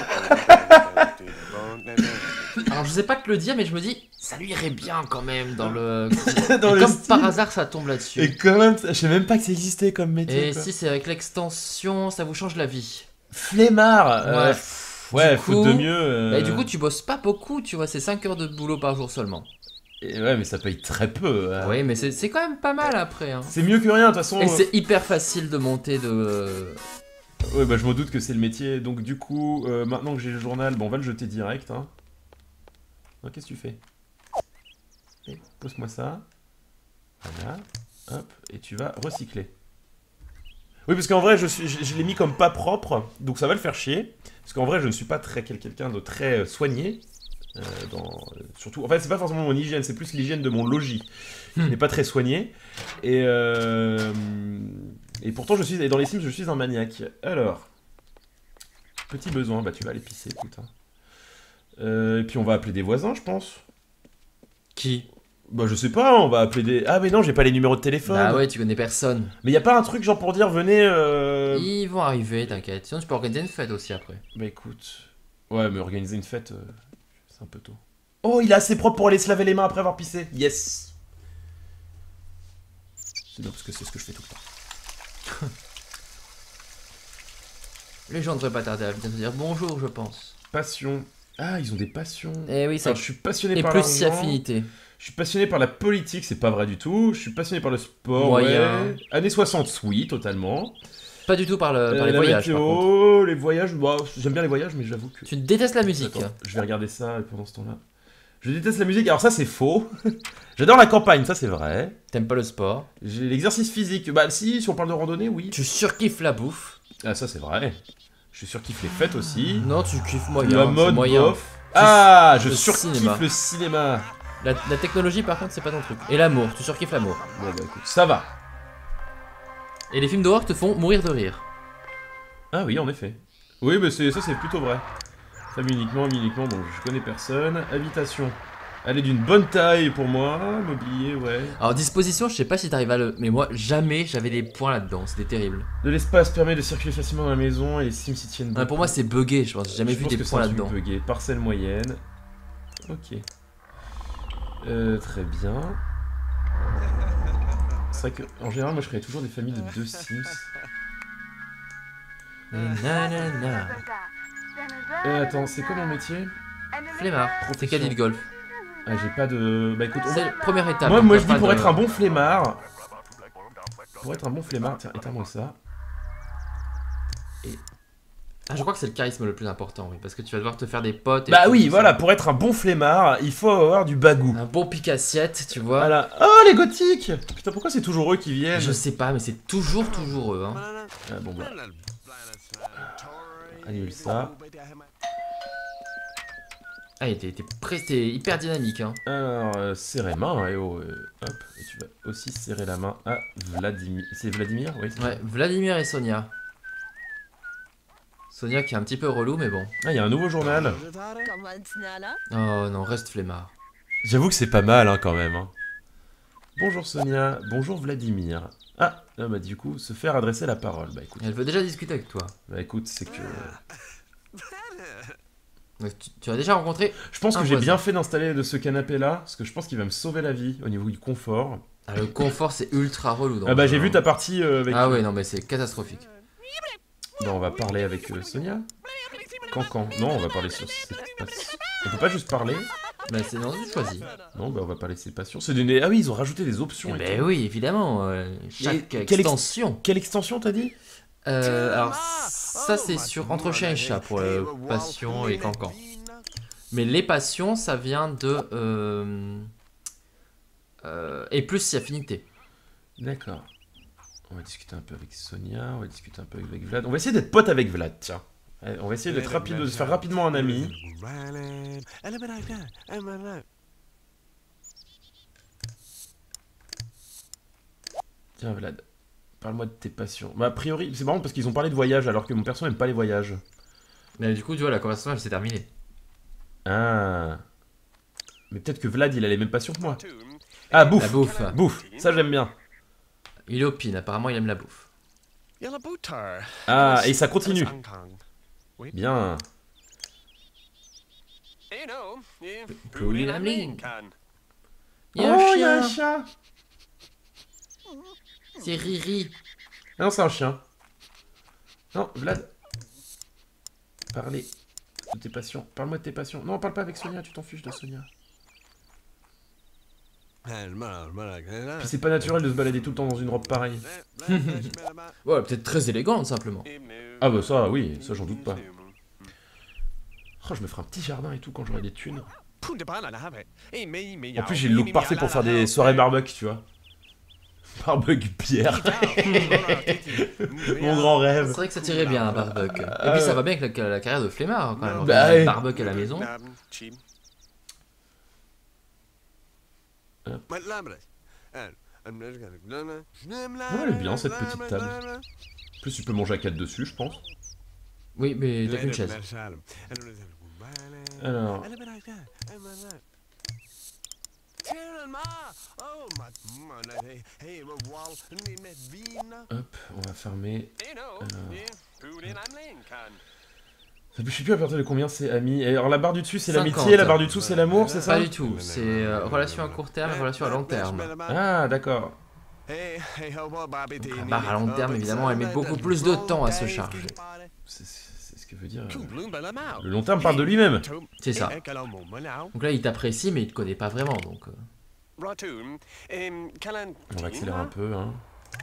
Alors je sais pas te le dire, mais je me dis, ça lui irait bien quand même dans le...
Dans
Et
le
comme
style.
par hasard, ça tombe là-dessus.
Et quand même, je sais même pas que ça existait comme métier.
Et
quoi.
si c'est avec l'extension, ça vous change la vie.
Flemmard. euh,
Ouais.
pff, ouais,
Du
faute
coup-
de mieux. euh,
Et du coup, tu bosses pas beaucoup, tu vois, c'est cinq heures de boulot par jour seulement.
et ouais, mais ça paye très peu. euh.
Oui, mais c'est c'est quand même pas mal après. Hein.
C'est mieux que rien, de toute façon.
Et
euh,
c'est hyper facile de monter de...
Ouais, bah je me doute que c'est le métier. Donc du coup, euh, maintenant que j'ai le journal, bon, on va le jeter direct. Hein. Non, qu'est-ce que tu fais? Et pose-moi ça. Voilà. Hop. Et tu vas recycler. Oui, parce qu'en vrai, je, suis, je, je l'ai mis comme pas propre. Donc ça va le faire chier. Parce qu'en vrai, je ne suis pas très quelqu'un de très soigné. Euh, dans, euh, surtout, en fait, c'est pas forcément mon hygiène, c'est plus l'hygiène de mon logis. Qui n'est pas très soigné. Et, euh, et pourtant, je suis, et dans les Sims, je suis un maniaque. Alors, petit besoin, bah tu vas aller pisser, putain. Euh, et puis on va appeler des voisins, je pense.
Qui?
Bah je sais pas, on va appeler des... Ah mais non, j'ai pas les numéros de téléphone.
Bah ouais, tu connais personne.
Mais y a pas un truc genre pour dire, venez... Euh...
Ils vont arriver, t'inquiète. Sinon, tu peux organiser une fête aussi après.
Bah écoute... Ouais, mais organiser une fête, euh, c'est un peu tôt. Oh, il est assez propre pour aller se laver les mains après avoir pissé. Yes. C'est bien parce que c'est ce que je fais tout le temps.
Les gens ne devraient pas tarder à venir te dire bonjour, je pense.
Passion. Ah, ils ont des passions.
Eh oui, ça.
Alors, je suis passionné
Et
par
plus si
l'argent.
affinité.
Je suis passionné par la politique, c'est pas vrai du tout. Je suis passionné par le sport,
Moyen.
ouais. Années soixante, oui, totalement.
Pas du tout par, le, par
Euh,
les
la
voyages, par contre.
météo, les voyages, bah, j'aime bien les voyages, mais j'avoue que...
Tu détestes la musique.
Attends, je vais regarder ça pendant ce temps-là. Je déteste la musique, alors ça c'est faux. J'adore la campagne, ça c'est vrai.
T'aimes pas le sport.
J'ai l'exercice physique, bah si, si on parle de randonnée, oui.
Tu surkiffes la bouffe.
Ah ça c'est vrai. Je suis surkiffe les fêtes aussi.
Non, tu kiffes moyen.
La
c'est
mode,
moyen.
bof. Ah, je
le
surkiffe
cinéma.
le cinéma.
La, la technologie, par contre, c'est pas ton truc. Et l'amour, tu surkiffes l'amour.
Bon bah écoute, ça va.
Et les films d'horreur te font mourir de rire.
Ah oui, en effet. Oui, mais c'est ça c'est plutôt vrai. Femme uniquement, uniquement, bon, je connais personne. Habitation. Elle est d'une bonne taille pour moi. Mobilier, ouais.
Alors, disposition, je sais pas si t'arrives à le. Mais moi, jamais j'avais des points là-dedans. C'était terrible.
De l'espace permet de circuler facilement dans la maison et les Sims y tiennent
Ouais,
beaucoup.
pour moi, c'est buggé, je pense. J'ai jamais
Je
vu
pense
des
que
points
c'est un truc
là-dedans.
buggé. Parcelle moyenne. Ok. Euh, très bien. C'est vrai qu'en général, moi je crée toujours des familles de deux Sims.
Nanana.
Euh, attends, c'est quoi mon métier?
Flemmard, c'est
Profession.
caddie de golf.
Ah, j'ai pas de. Bah écoute, on
C'est
va-
la première étape.
moi,
donc
moi
t'as
je dis
pas
pour
de-
être un bon flemmard. Pour être un bon flemmard, tiens, éteins-moi ça.
Ah, je crois que c'est le charisme le plus important, oui. Parce que tu vas devoir te faire des potes. Et
Bah
tout
oui,
ça.
voilà, pour être un bon flemmard, il faut avoir du bagou.
Un bon pique-assiette, tu vois.
Voilà. Oh, les gothiques! Putain, pourquoi c'est toujours eux qui viennent?
Je sais pas, mais c'est toujours, toujours eux. Hein.
Ah, bon, bah. Annule ça.
Ah, t'es prêt, t'es hyper dynamique. Hein.
Alors, euh, serrer main, et oh, euh, hop, et tu vas aussi serrer la main à Vladimir. C'est Vladimir? Oui, c'est
Ouais, Vladimir et Sonia. Sonia qui est un petit peu relou, mais bon.
Ah, il y a un nouveau journal.
Oh non, reste flemmard.
J'avoue que c'est pas mal, hein, quand même. Hein. Bonjour Sonia, bonjour Vladimir. Ah, ah, bah du coup, se faire adresser la parole. Bah écoute,
Elle veut déjà discuter avec toi.
bah écoute, c'est que...
Donc, tu, tu as déjà rencontré.
Je pense
Un
que j'ai
voisin.
bien fait d'installer de ce canapé-là, parce que je pense qu'il va me sauver la vie au niveau du confort.
Ah, le confort, c'est ultra relou. dans
Ah
le
bah
jeu,
j'ai
hein.
vu ta partie euh, avec...
Ah ouais, non, mais c'est catastrophique.
Bah, on va parler avec euh, Sonia. Cancan. Non, on va parler sur ses passions. On peut pas juste parler.
Bah, c'est non, tu choisis.
Non, bah on va parler de ses passions. C'est des... Ah oui, ils ont rajouté des options.
Eh
et
ben
tout.
oui, évidemment. euh, chaque
Et quelle ex-
extension.
Quelle extension t'as dit?
Euh, alors, ça, c'est sur Entre chien et chat pour euh, passion et cancan. Mais les passions, ça vient de. Euh, euh, et plus si affinité.
D'accord. On va discuter un peu avec Sonia, on va discuter un peu avec Vlad. On va essayer d'être pote avec Vlad, tiens. Allez, on va essayer d'être rapide, de se faire rapidement un ami. Tiens Vlad, parle-moi de tes passions. Bah a priori, c'est marrant parce qu'ils ont parlé de voyage alors que mon perso n'aime pas les voyages.
Mais du coup, tu vois, la conversation, elle s'est terminée.
Ah. Mais peut-être que Vlad il a les mêmes passions que moi. Ah bouffe.
La bouffe.
Bouffe, ça j'aime bien.
Il opine, apparemment, il aime la bouffe.
Ah, et ça continue. Bien.
Plus la ligne. Il y
Oh,
a un
il y a un
chien.
chat.
C'est Riri.
Ah non, c'est un chien. Non, Vlad. Parlez de tes passions. Parle-moi de tes passions. Non, parle pas avec Sonia, tu t'en fiches de Sonia. Puis c'est pas naturel de se balader tout le temps dans une robe pareille.
Ouais, peut-être très élégante simplement.
Ah bah ça, oui, ça j'en doute pas. Oh, je me ferai un petit jardin et tout quand j'aurai des thunes. En plus j'ai le look parfait pour faire des soirées barbecue, tu vois. Barbecue bière. Mon grand rêve.
C'est vrai que ça tirait bien un barbecue. Et puis ça va bien avec la, la carrière de flemmard hein, quand même.
Bah, ouais.
Barbecue à la maison.
Hop. Oh, elle est bien cette petite table. En plus tu peux manger à quatre dessus je pense.
Oui mais t'as qu'une chaise.
Alors... Hop, on va fermer. Alors... Je sais plus à partir de combien c'est ami. Alors la barre du dessus c'est l'amitié, la barre du dessous c'est l'amour, c'est ça?
Pas du tout, c'est euh, relation à court terme et relation à long terme.
Ah d'accord.
Donc, la barre à long terme évidemment elle met beaucoup plus de temps à se charger.
C'est ce que veut dire... Euh... Le long terme parle de lui-même.
C'est ça. Donc là il t'apprécie mais il te connaît pas vraiment donc... Euh...
On va accélérer un peu hein.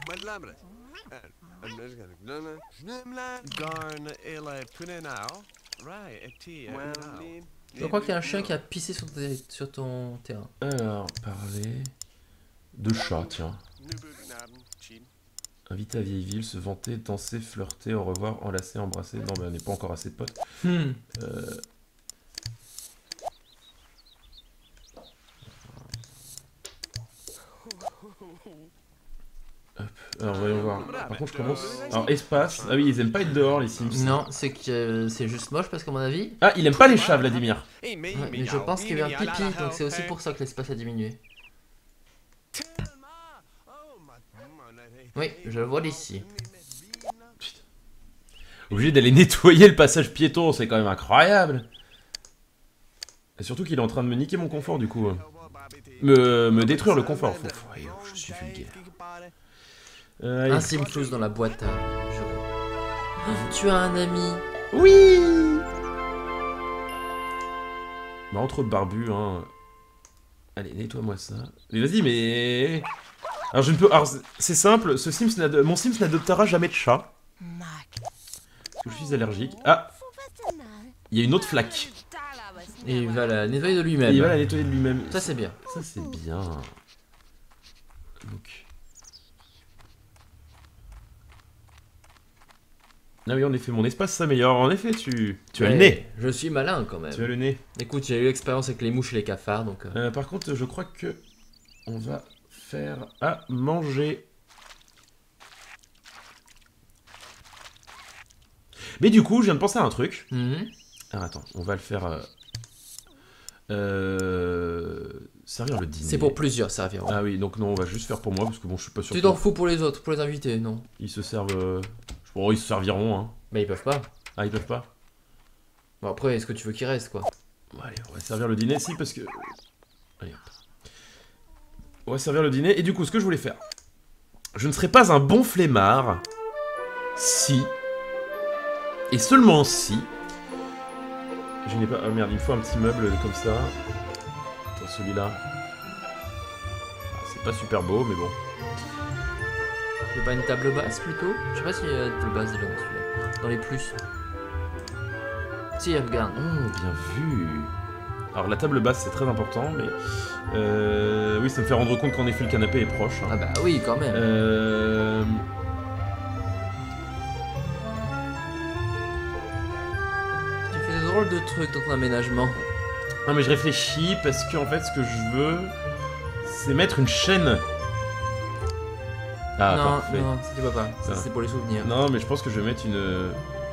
Je crois qu'il y a un chien qui a pissé sur, tes, sur ton terrain.
Alors, parler de chat, tiens. Inviter à Vieilleville, se vanter, danser, flirter, au revoir, enlacer, embrasser. Non, mais on n'est pas encore assez potes.
Hmm.
Euh... Hop, alors voyons voir. Par contre, je commence. Alors, espace. Ah oui, ils aiment pas être dehors, les Sims.
Non, c'est que euh, c'est juste moche parce qu'à mon avis.
Ah, il aime pas les chats, Vladimir.
Ouais, mais je pense qu'il y a eu un pipi, donc c'est aussi pour ça que l'espace a diminué. Oui, je le vois d'ici.
Obligé d'aller nettoyer le passage piéton, c'est quand même incroyable. Et surtout qu'il est en train de me niquer mon confort, du coup. Me, me détruire le confort. Faut, faut, faut, je suis vulgaire. Euh,
un Simflous dans la boîte à jeux. Oh, tu as un ami.
Oui. Bah entre autres barbus, hein. Allez, nettoie-moi ça. Mais vas-y, mais... Alors je ne peux... Alors c'est simple, ce Sims n'ad... mon Sims n'adoptera jamais de chat. Parce que je suis allergique. Ah. Il y a une autre flaque.
Et il va la nettoyer de lui-même.
Il va la nettoyer de lui-même.
Ça c'est bien.
Ça c'est bien. Donc... Ah oui, en effet, mon espace s'améliore. En effet, tu, tu as
ouais,
le nez.
Je suis malin quand même.
Tu as le nez.
Écoute, j'ai eu l'expérience avec les mouches et les cafards, donc... Euh...
Euh, par contre, je crois que on va faire à manger. Mais du coup, je viens de penser à un truc.
Mm-hmm.
Alors attends, on va le faire... Euh... Euh... Servir le dîner.
C'est pour plusieurs servir. Ouais.
Ah oui, donc non, on va juste faire pour moi, parce que bon, je suis pas sûr...
Tu t'en fous pour les autres, pour les invités, non?
Ils se servent... Euh... Bon, ils se serviront, hein.
Bah ils peuvent pas.
Ah, ils peuvent pas?
Bon après, est-ce que tu veux qu'ils restent, quoi?
Bon, allez, on va servir le dîner, si, parce que... Allez, hop. On va servir le dîner, et du coup, ce que je voulais faire... Je ne serais pas un bon flemmard si... Et seulement si... Je n'ai pas... Oh merde, il me faut un petit meuble comme ça. Attends, celui-là... Ah, c'est pas super beau, mais bon.
C'est pas une table basse plutôt? Je sais pas s'il y a une table basse déjà dans celui-là. Dans les plus. Si, regarde.
Oh, bien vu. Alors la table basse c'est très important, mais... Euh... Oui, ça me fait rendre compte qu'en effet le canapé est proche. Hein.
Ah bah oui, quand même.
Euh...
Tu fais des drôles de trucs dans ton aménagement.
Non mais je réfléchis parce que en fait ce que je veux, c'est mettre une chaîne. Ah,
non,
parfait.
non, ça tu vois pas. Ça,
Ah.
c'est pour les souvenirs.
Non, mais je pense que je vais mettre une...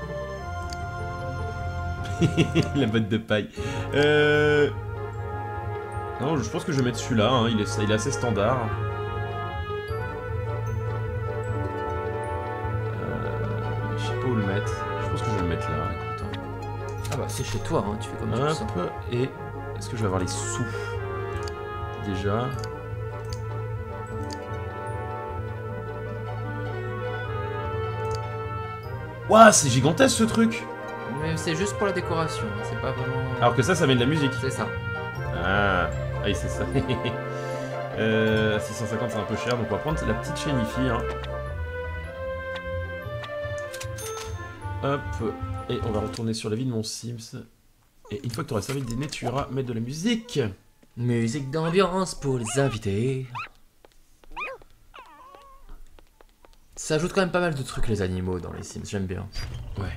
La botte de paille. Euh... Non, je pense que je vais mettre celui-là, hein. il, est, il est assez standard. Euh... Je sais pas où le mettre. Je pense que je vais le mettre là, écoute. Hein.
Ah bah c'est chez toi, hein. Tu fais comme tu le sens.
Hop, et... Est-ce que je vais avoir les sous? Déjà... Ouah, c'est gigantesque ce truc!
Mais c'est juste pour la décoration, hein. C'est pas vraiment...
Alors que ça, ça met de la musique.
C'est ça.
Ah, ah oui, c'est ça. Euh, six cent cinquante c'est un peu cher, donc on va prendre la petite Shiny-Fi. Hein. Hop, et on va retourner sur la vie de mon Sims. Et une fois que tu auras servi le dîner, tu iras mettre de la musique.
Musique d'ambiance pour les invités. Ça ajoute quand même pas mal de trucs les animaux dans les Sims, j'aime bien.
Ouais.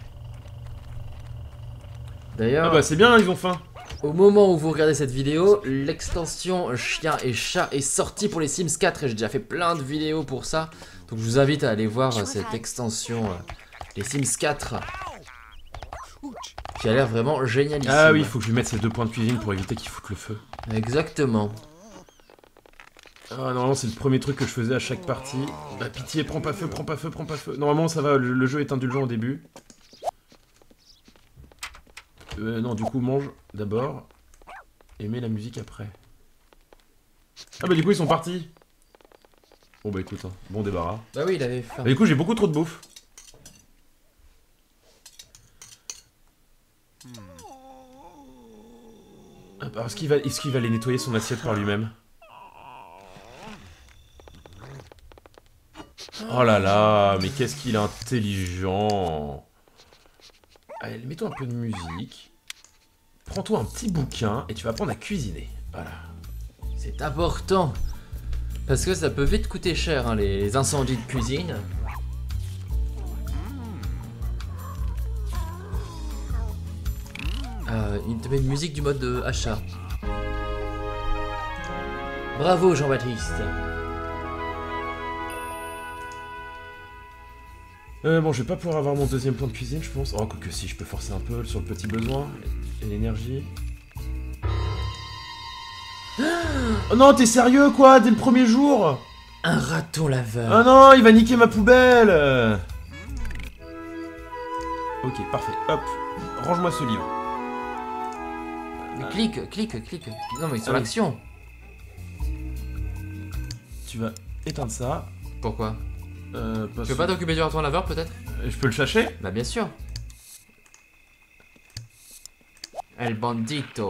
D'ailleurs,
ah bah c'est bien, ils ont faim.
Au moment où vous regardez cette vidéo, l'extension chien et chat est sortie pour les Sims quatre et j'ai déjà fait plein de vidéos pour ça. Donc je vous invite à aller voir cette extension, euh, les Sims quatre, qui a l'air vraiment génialissime.
Ah oui, il faut que je lui mette ces deux points de cuisine pour éviter qu'il foute le feu.
Exactement.
Ah, normalement c'est le premier truc que je faisais à chaque partie. Bah pitié, prends pas feu, prends pas feu, prends pas feu. Normalement ça va, le, le jeu est indulgent au début. Euh, non, du coup mange d'abord et mets la musique après. Ah bah du coup ils sont partis. Bon bah écoute, hein, bon débarras.
Bah oui, il avait faim.
Bah, du coup j'ai beaucoup trop de bouffe. Ah, bah, est-ce qu'il va, est-ce qu'il va aller nettoyer son assiette par lui-même? Oh là là, mais qu'est-ce qu'il est intelligent. Allez, mets-toi un peu de musique. Prends-toi un petit bouquin et tu vas apprendre à cuisiner. Voilà.
C'est important. Parce que ça peut vite coûter cher, hein, les, les incendies de cuisine. Euh, il te met une musique du mode de achat. Bravo Jean-Baptiste.
Euh, bon, je vais pas pouvoir avoir mon deuxième point de cuisine, je pense. Oh, quoique si, je peux forcer un peu sur le petit besoin. Et l'énergie. Oh non, t'es sérieux, quoi? Dès le premier jour?
Un raton laveur.
Oh non, il va niquer ma poubelle. Ok, parfait. Hop, range-moi ce livre.
Mais clique, clique, clique. Non mais sur
Ah oui.
l'action.
Tu vas éteindre ça.
Pourquoi?
Euh,
Tu peux pas t'occuper du raton laveur peut-être?
Je peux le chercher?
Bah bien sûr. El bandito.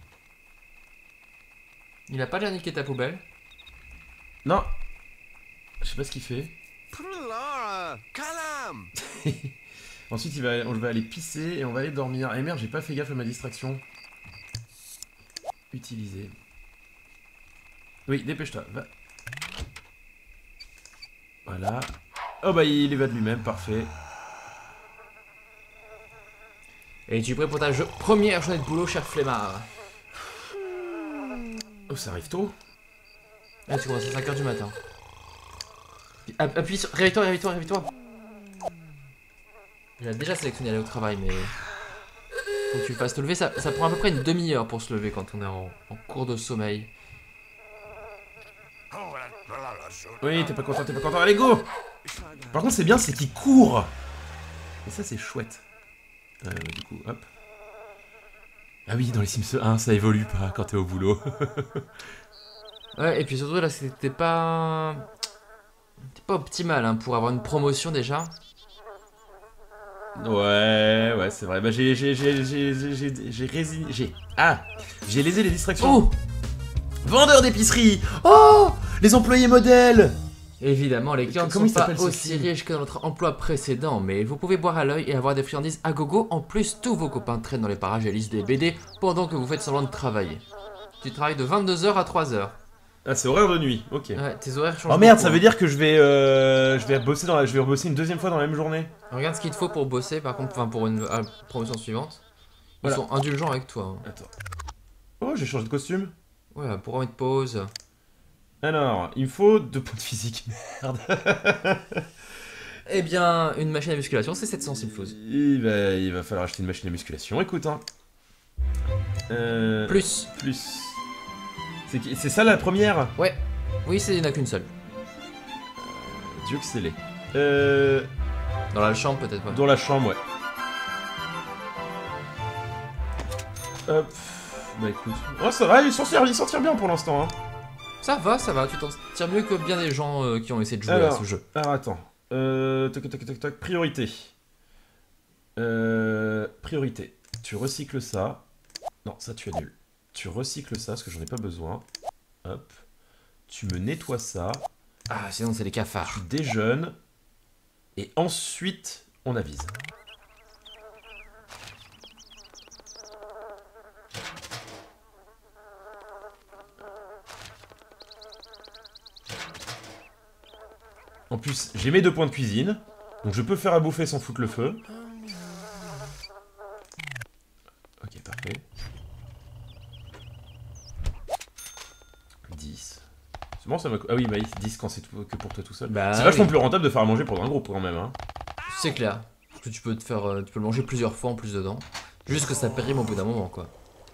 Il a pas déjà niqué ta poubelle?
Non. Je sais pas ce qu'il fait. Ensuite, il va, on va aller pisser et on va aller dormir. Eh merde, j'ai pas fait gaffe à ma distraction. Utiliser. Oui, dépêche-toi, va. Voilà. Oh bah il évade lui-même, parfait.
Et tu es prêt pour ta jeu- première journée de boulot, cher flemmard?
Oh, ça arrive tôt.
Ah, tu commences à cinq heures du matin. App- Appuie sur... Réveille-toi, réveille-toi, réveille-toi. J'ai déjà sélectionné aller au travail, mais... Faut que tu le fasses te lever, ça, ça prend à peu près une demi-heure pour se lever quand on est en, en cours de sommeil.
Oui, t'es pas content, t'es pas content, allez go. Par contre, c'est bien, c'est qu'il court. Et ça, c'est chouette. Euh, du coup, hop. Ah oui, dans les Sims un, ça évolue pas quand t'es au boulot.
Ouais, et puis surtout là, c'était pas... C'était pas optimal hein, pour avoir une promotion déjà.
Ouais, ouais, c'est vrai. Bah, j'ai, j'ai, j'ai, j'ai, j'ai, j'ai résigné, j'ai... Ah, j'ai lésé les distractions.
Oh!
Vendeur d'épicerie. Oh, les employés modèles.
Évidemment, les clients ne
Comment
sont
il
pas
s'appelle ce
aussi
film
riches que dans notre emploi précédent, mais vous pouvez boire à l'œil et avoir des friandises à gogo. En plus, tous vos copains traînent dans les parages et lisent des B D pendant que vous faites semblant de travailler. Tu travailles de vingt-deux heures à trois heures.
Ah, c'est horaire de nuit, ok.
Ouais, tes horaires changent.
Oh merde,
beaucoup,
ça
hein.
veut dire que je vais, euh, je vais bosser dans la, je vais rebosser une deuxième fois dans la même journée.
Regarde ce qu'il te faut pour bosser, par contre, enfin, pour une euh, promotion suivante. Ils
Voilà.
sont indulgents avec toi. hein.
Attends. Oh, j'ai changé de costume.
Ouais, pour remettre pause.
Alors, il me faut deux points de physique. Merde.
Eh bien, une machine à musculation, c'est sept cents simflouz.
Il va, il va falloir acheter une machine à musculation. Écoute, hein. Euh,
Plus.
Plus. C'est, qui- c'est ça la première?
Ouais. Oui, c'est- il n'y en a qu'une seule.
Dieu que c'est laid. Euh,
Dans la chambre, peut-être pas.
dans la chambre, ouais. Hop. Bah écoute. Oh, ça va, il s'en tire, il s'en tire bien pour l'instant, hein.
Ça va, ça va, tu t'en tires mieux que bien des gens euh, qui ont essayé de jouer
Alors.
à ce jeu.
Alors attends. Euh, toc, toc, toc, toc, priorité. Euh, priorité. Tu recycles ça. Non, ça tu annules. Tu recycles ça parce que j'en ai pas besoin. Hop. tu me nettoies ça.
Ah, sinon c'est les cafards.
Tu déjeunes. Et ensuite, on avise. En plus, j'ai mes deux points de cuisine. Donc je peux faire à bouffer sans foutre le feu. Ok, parfait. dix. C'est bon, ça m'a... Ah oui, bah dix quand c'est que pour toi tout seul.
Bah,
c'est vachement
oui.
plus rentable de faire à manger pour un groupe quand même. Hein.
C'est clair. Parce que tu peux te faire, euh, tu peux le manger plusieurs fois en plus dedans. Juste que ça périme au bout d'un moment, quoi.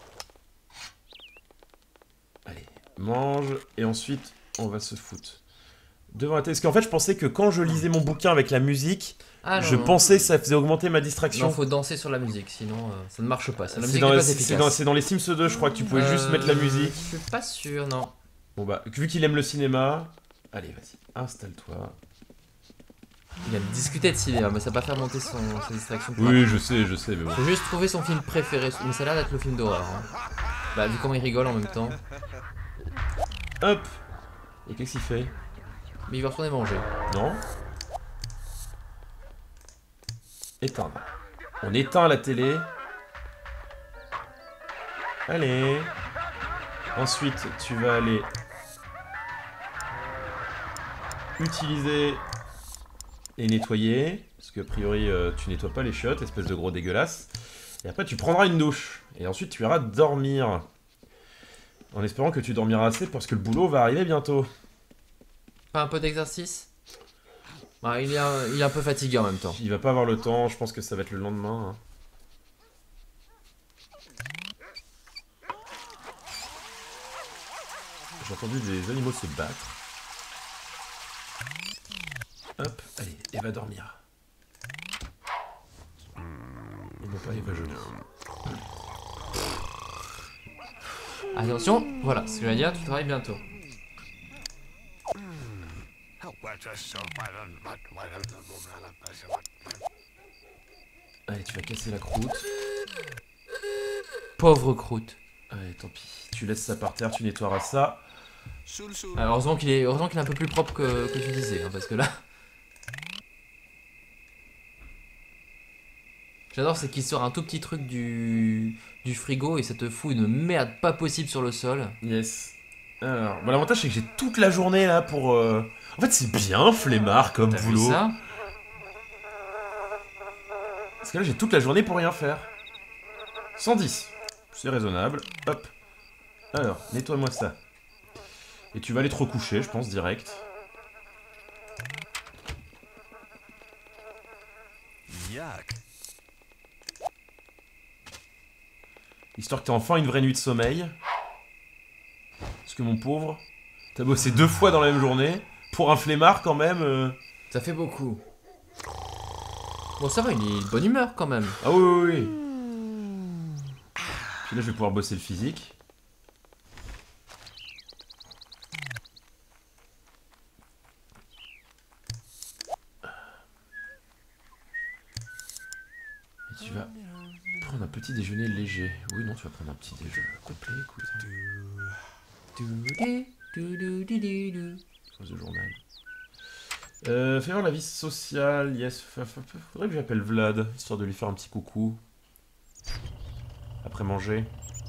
Allez, mange. Et ensuite, on va se foutre devant la télé. Parce qu'en fait, je pensais que quand je lisais mon bouquin avec la musique,
Ah, non,
je
non.
pensais que ça faisait augmenter ma distraction.
Non, faut danser sur la musique, sinon euh, ça ne marche pas. Ça, la
C'est
musique
dans,
n'est pas
c'est
efficace.
dans, c'est dans les Sims deux, je crois que tu pouvais
Euh,
juste mettre la musique.
Je suis pas sûr, non.
Bon bah, vu qu'il aime le cinéma, allez, vas-y, installe-toi.
Il aime discuter de cinéma, mais ça va pas faire monter son, ses distractions.
Oui, je sais, je sais, mais bon.
Faut juste trouver son film préféré, mais ça a l'air d'être le film d'horreur. Hein. Bah, vu comment il rigole en même temps.
Hop. Et qu'est-ce qu'il fait?
Mais il va retourner manger.
Non. Éteindre. On éteint la télé. Allez. Ensuite, tu vas aller utiliser et nettoyer. Parce que a priori, euh, tu nettoies pas les chiottes, espèce de gros dégueulasse. Et après, tu prendras une douche. Et ensuite, tu iras dormir. En espérant que tu dormiras assez parce que le boulot va arriver bientôt.
Pas un peu d'exercice? Bah, il est, un, il est un peu fatigué en même temps.
Il va pas avoir le temps, je pense que ça va être le lendemain. Hein. J'ai entendu des animaux se battre. Hop, allez, elle va dormir. Et non pas, elle va geler.
Attention, voilà, ce que je vais dire, tu travailles bientôt.
Allez, tu vas casser la croûte.
Pauvre croûte.
Allez, tant pis. Tu laisses ça par terre, tu nettoieras ça.
Alors, heureusement qu'il est, heureusement qu'il est un peu plus propre que, que tu disais, hein, parce que là... J'adore, c'est qu'il sort un tout petit truc du, du frigo et ça te fout une merde pas possible sur le sol.
Yes. Alors, bon, l'avantage c'est que j'ai toute la journée là pour... Euh... En fait, c'est bien flemmard comme
T'as vu
boulot.
ça?
Parce que là, j'ai toute la journée pour rien faire. cent dix. C'est raisonnable. Hop. Alors, nettoie-moi ça. Et tu vas aller te recoucher, je pense, direct.
Yuck.
Histoire que t'aies enfin une vraie nuit de sommeil. Parce que mon pauvre, t'as bossé deux fois dans la même journée. Pour un flemmard quand même. Euh...
Ça fait beaucoup. Bon, ça va, il est de bonne humeur quand même.
Ah oui, oui, oui. Puis là, je vais pouvoir bosser le physique. Et tu vas prendre un petit déjeuner léger. Oui, non, tu vas prendre un petit déjeuner complet, écoute. Phrase de journal. Euh, fais voir la vie sociale, yes. Faudrait que j'appelle Vlad, histoire de lui faire un petit coucou. Après manger.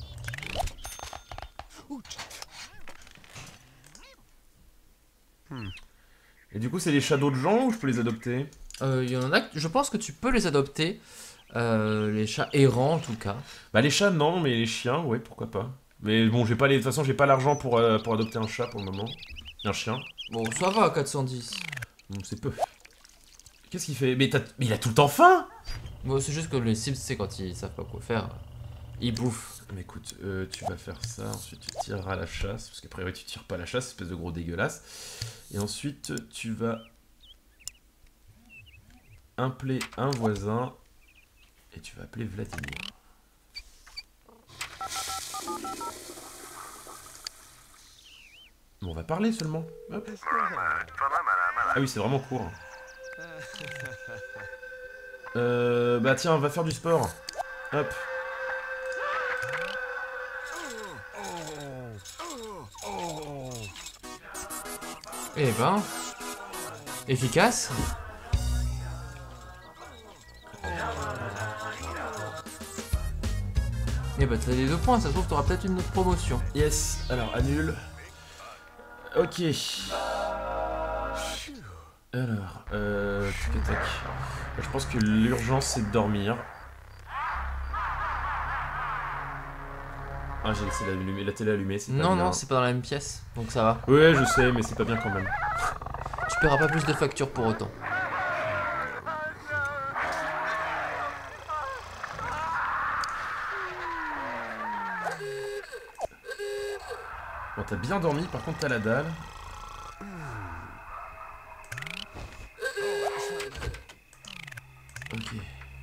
Et du coup, c'est les chats d'autres gens ou je peux les adopter?
Euh, il y en a, que- je pense que tu peux les adopter. Euh, les chats errants en tout cas.
Bah les chats non, mais les chiens, ouais, pourquoi pas. Mais bon, j'ai pas les... de toute façon, j'ai pas l'argent pour, euh, pour adopter un chat pour le moment. Un chien.
Bon, ça va, quatre cent dix.
Bon, c'est peu. Qu'est-ce qu'il fait? Mais, t'as- mais il a tout le temps faim!
Bon, c'est juste que les Sims, c'est quand ils savent pas quoi faire, ils bouffent.
Mais écoute, euh, tu vas faire ça, ensuite tu tireras à la chasse, parce qu'a priori tu tires pas à la chasse, espèce de gros dégueulasse. Et ensuite tu vas appeler un voisin, et tu vas appeler Vladimir. Bon, on va parler seulement. Hop. Ah oui, c'est vraiment court. Euh, bah tiens, on va faire du sport. Hop.
Eh ben... Efficace. Eh bah t'as les deux points, ça se trouve t'auras peut-être une autre promotion.
Yes, alors annule. Ok. Alors, euh... tac, tac. Je pense que l'urgence c'est de dormir. Ah, j'ai laissé la, la télé allumée, c'est pas
Non,
bien.
non, c'est pas dans la même pièce, donc ça va.
Ouais, je sais, mais c'est pas bien quand même.
Tu paieras pas plus de factures pour autant.
Bon, t'as bien dormi, par contre t'as la dalle. Ok.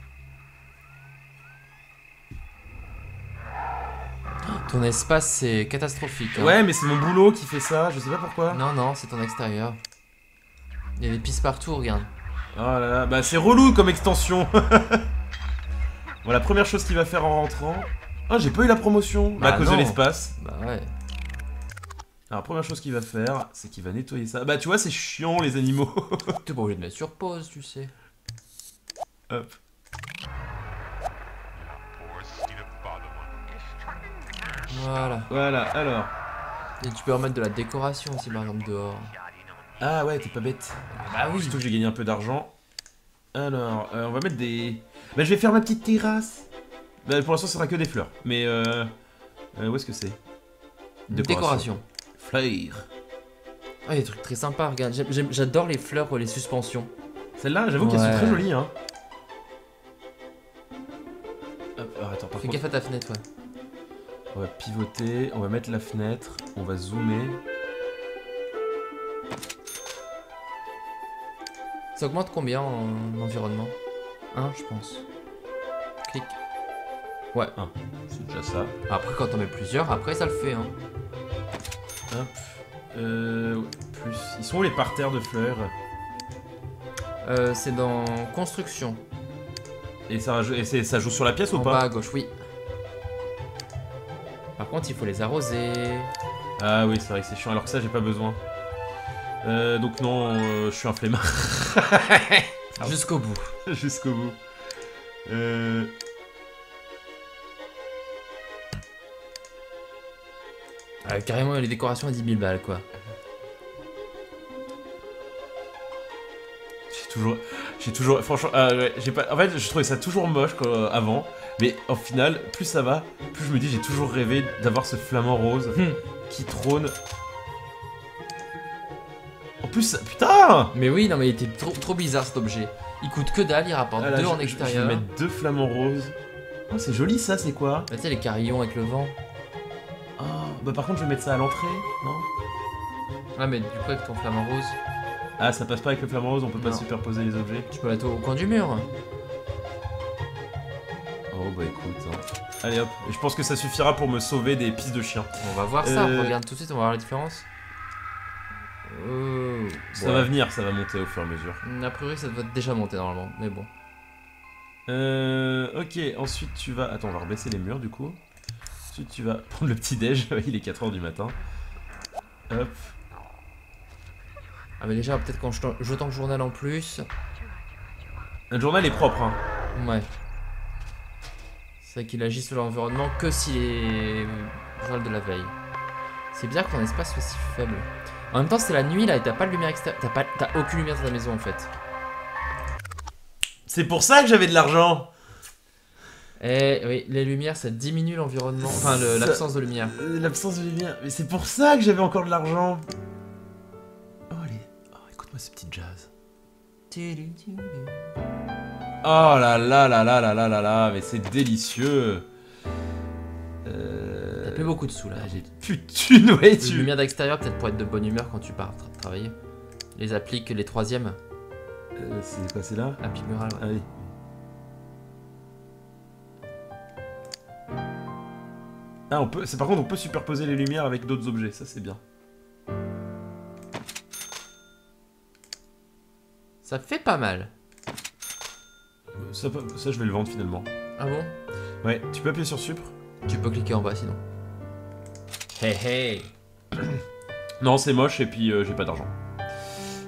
Ton espace c'est catastrophique. Hein.
Ouais, mais c'est mon boulot qui fait ça, je sais pas pourquoi.
Non, non, c'est ton extérieur. Il y a des pistes partout, regarde.
Oh là là, bah c'est relou comme extension. Bon, la première chose qu'il va faire en rentrant... Ah, j'ai pas eu la promotion, bah,
Bah
à cause
non.
de l'espace.
Bah ouais.
Alors, la première chose qu'il va faire, c'est qu'il va nettoyer ça. Bah, tu vois, c'est chiant, les animaux.
T'es pas obligé de mettre sur pause, tu sais.
Hop.
Voilà.
Voilà, alors.
Et tu peux remettre de la décoration aussi, par exemple, dehors.
Ah ouais, t'es pas bête.
Bah oui.
Surtout que j'ai gagné un peu d'argent. Alors, euh, on va mettre des... Bah, je vais faire ma petite terrasse. Bah, pour l'instant, ce sera que des fleurs. Mais, euh... euh où est-ce que c'est?
Décoration.
Fleurs.
Ah, il y a des trucs très sympas, regarde. J'aime- j'aime- J'adore les fleurs, les suspensions.
Celles-là, j'avoue qu'elles
Ouais.
sont très jolies, hein. Hop, alors, attends, par
Fais
contre,
gaffe à ta fenêtre, ouais.
on va pivoter, on va mettre la fenêtre, on va zoomer.
Ça augmente combien en environnement? un, je pense. Clic. Ouais.
Ah, c'est déjà ça.
Après, quand on met plusieurs, après ça le fait, hein.
Hop. Euh, plus. Ils sont où les parterres de fleurs?
Euh, c'est dans construction.
Et ça, raj- et c'est- ça joue sur la pièce ou
En
pas?
bas à gauche, oui. Par contre, il faut les arroser.
Ah oui, c'est vrai que c'est chiant, alors que ça, j'ai pas besoin. Euh, donc non, euh, je suis un flemmard.
Jusqu'au bout.
Jusqu'au bout. Euh...
Euh, carrément, les décorations à dix mille balles, quoi.
J'ai toujours... J'ai toujours... Franchement, euh, ouais, j'ai pas... En fait, je trouvais ça toujours moche quand, euh, avant. Mais au final, plus ça va, plus je me dis j'ai toujours rêvé d'avoir ce flamant rose
Hmm.
qui trône. En plus, ça- putain!
Mais oui, non, mais il était trop, trop bizarre cet objet. Il coûte que dalle, il rapporte
Ah là,
deux
je-
en
je-
extérieur.
Je vais mettre deux flamants roses. Oh, c'est joli ça, c'est quoi?
Bah, tu sais, les carillons avec le vent.
Oh, bah par contre, je vais mettre ça à l'entrée, non?
Ah, mais du coup, avec ton flamant rose,
Ah, ça passe pas avec le flamant rose, on peut pas
Non.
superposer les objets.
tu peux la mettre au coin du mur.
Oh, bah écoute. Hein. Allez hop, et je pense que ça suffira pour me sauver des pistes de chiens.
On va voir ça,
Euh.
regarde tout de suite, on va voir la différence. Oh,
Ça
ouais.
va venir, ça va monter au fur et à mesure.
A priori, ça doit déjà monter normalement, mais bon.
Euh, ok, ensuite tu vas... Attends, on va rebaisser les murs du coup. Ensuite tu vas prendre le petit déj, il est quatre heures du matin. Hop.
Ah, mais déjà, peut-être qu'en jetant jetant le journal en plus.
Le journal est propre, hein.
Ouais. C'est vrai qu'il agit sur l'environnement que s'il est journal de la veille. C'est bizarre que ton espace soit si faible. En même temps, c'est la nuit là et t'as pas de lumière extérieure. T'as pas... t'as aucune lumière dans ta maison en fait.
C'est pour ça que j'avais de l'argent.
Eh oui, les lumières ça diminue l'environnement. Enfin, le-
Ça-
l'absence de lumière.
Euh, L'absence de lumière. Mais c'est pour ça que j'avais encore de l'argent. Oh, allez. Oh, écoute-moi ce petit jazz. Oh là là là là là là là là, mais c'est délicieux. Euh...
T'as plus beaucoup de sous là.
Ah, j'ai plus de thunes, ouais,
Les
tu...
lumières d'extérieur peut-être pour être de bonne humeur quand tu pars tra- travailler. Les appliques, les troisièmes.
Euh, c'est quoi, c'est là?
Applique murale, ouais.
Ah oui. Ah, on peut... c'est par contre, on peut superposer les lumières avec d'autres objets, ça c'est bien.
Ça fait pas mal.
Euh, Ça, peut- ça, je vais le vendre finalement.
Ah bon?
Ouais, tu peux appuyer sur Supre?
Tu peux cliquer en bas sinon. Hey hey!
Non, c'est moche et puis euh, j'ai pas d'argent.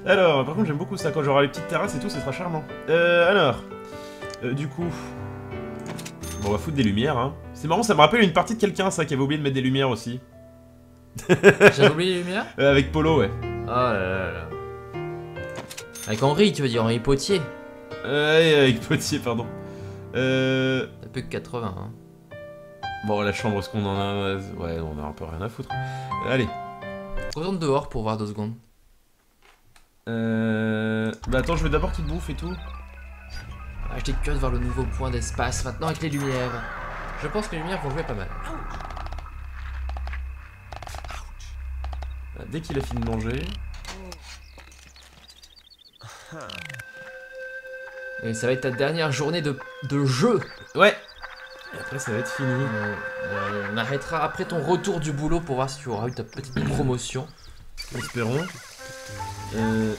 Alors, par contre, j'aime beaucoup ça. Quand j'aurai les petites terrasses et tout, ce sera charmant. Euh, alors... Euh, du coup... Bon, on va foutre des lumières, hein. C'est marrant, ça me rappelle une partie de quelqu'un, ça, qui avait oublié de mettre des lumières aussi.
J'ai oublié les lumières.
Euh, avec Polo, ouais.
Oh là là là. Avec Henri, tu veux dire Henri Potier.
Euh, avec Potier, pardon. Euh...
T'as plus que quatre-vingts, hein.
Bon, la chambre, est-ce qu'on en a... Ouais, on a un peu rien à foutre. Allez.
Retourne dehors pour voir deux secondes.
Euh... Bah attends, je veux d'abord qu'il bouffe et tout.
Ah, j'étais curieux de voir le nouveau point d'espace maintenant avec les lumières. Je pense que les lumières vont jouer pas mal.
Dès qu'il a fini de manger...
Et ça va être ta dernière journée de, de jeu.
Ouais. Et après, ça va être fini.
Euh, euh, on arrêtera après ton retour du boulot pour voir si tu auras eu ta petite promotion.
Espérons. Euh...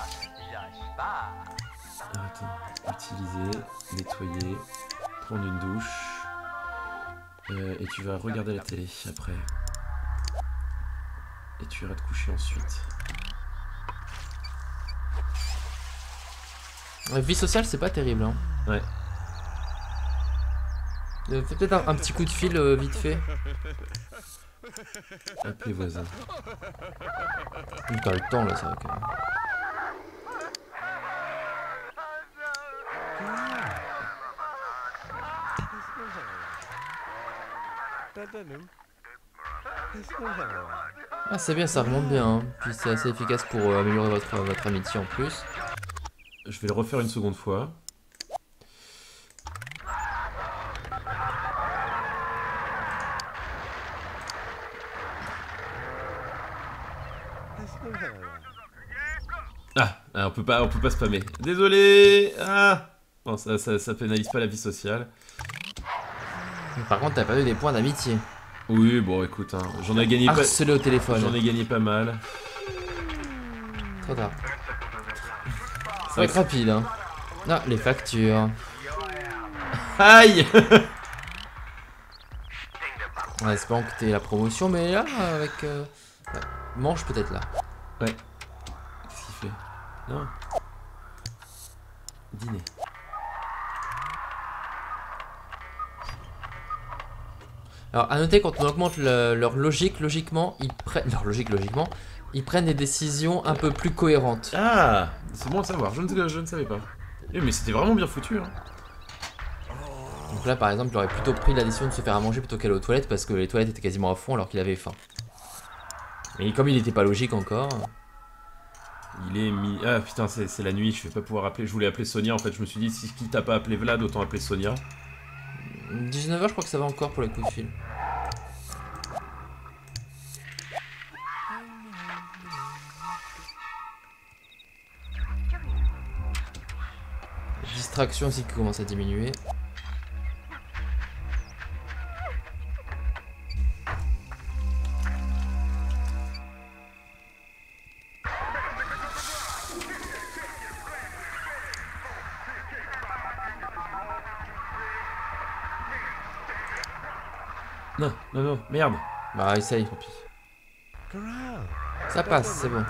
Attends. Utiliser, nettoyer, prendre une douche. Euh, et tu vas regarder la télé après. Et tu iras te coucher ensuite.
La vie sociale, c'est pas terrible, hein.
Ouais.
Euh, Fais peut-être un, un petit coup de fil euh, vite fait.
Appelez voisin.
T'as le temps là, ça va quand même. Ah, c'est bien, ça remonte bien, hein. Puis c'est assez efficace pour euh, améliorer votre, votre amitié en plus.
Je vais le refaire une seconde fois. Ah, ah, on peut pas, on peut pas spammer. Désolé. Ah, bon, ça, ça, ça pénalise pas la vie sociale.
Par contre, t'as perdu des points d'amitié.
Oui, bon, écoute, hein, j'en ai gagné pas.
Harcelé au téléphone.
J'en ai gagné pas mal.
Trop tard. Ça va être rapide, hein. Ah, les factures.
Aïe.
En espérant que t'aies la promotion, mais là, avec... Euh... Ouais. Mange peut-être là.
Ouais. Qu'est-ce qu'il fait? Non. Dîner.
Alors, à noter, quand on augmente le- leur logique, logiquement, ils prennent... Leur logique, logiquement, ils prennent des décisions un peu plus cohérentes.
Ah, c'est bon à savoir, je ne, je ne savais pas. Eh, mais c'était vraiment bien foutu, hein.
Donc là, par exemple, il aurait plutôt pris la décision de se faire à manger plutôt qu'aller aux toilettes parce que les toilettes étaient quasiment à fond alors qu'il avait faim. Mais comme il n'était pas logique encore...
Il est mis... Ah putain, c'est la nuit, je vais pas pouvoir appeler... Je voulais appeler Sonia, en fait, je me suis dit, si qui t'a pas appelé Vlad, autant appeler Sonia.
dix-neuf heures, je crois que ça va encore pour les coups de fil. Distraction aussi qui commence à diminuer.
Non, non, non, merde.
Bah essaye, tant pis. Ça passe, c'est bon.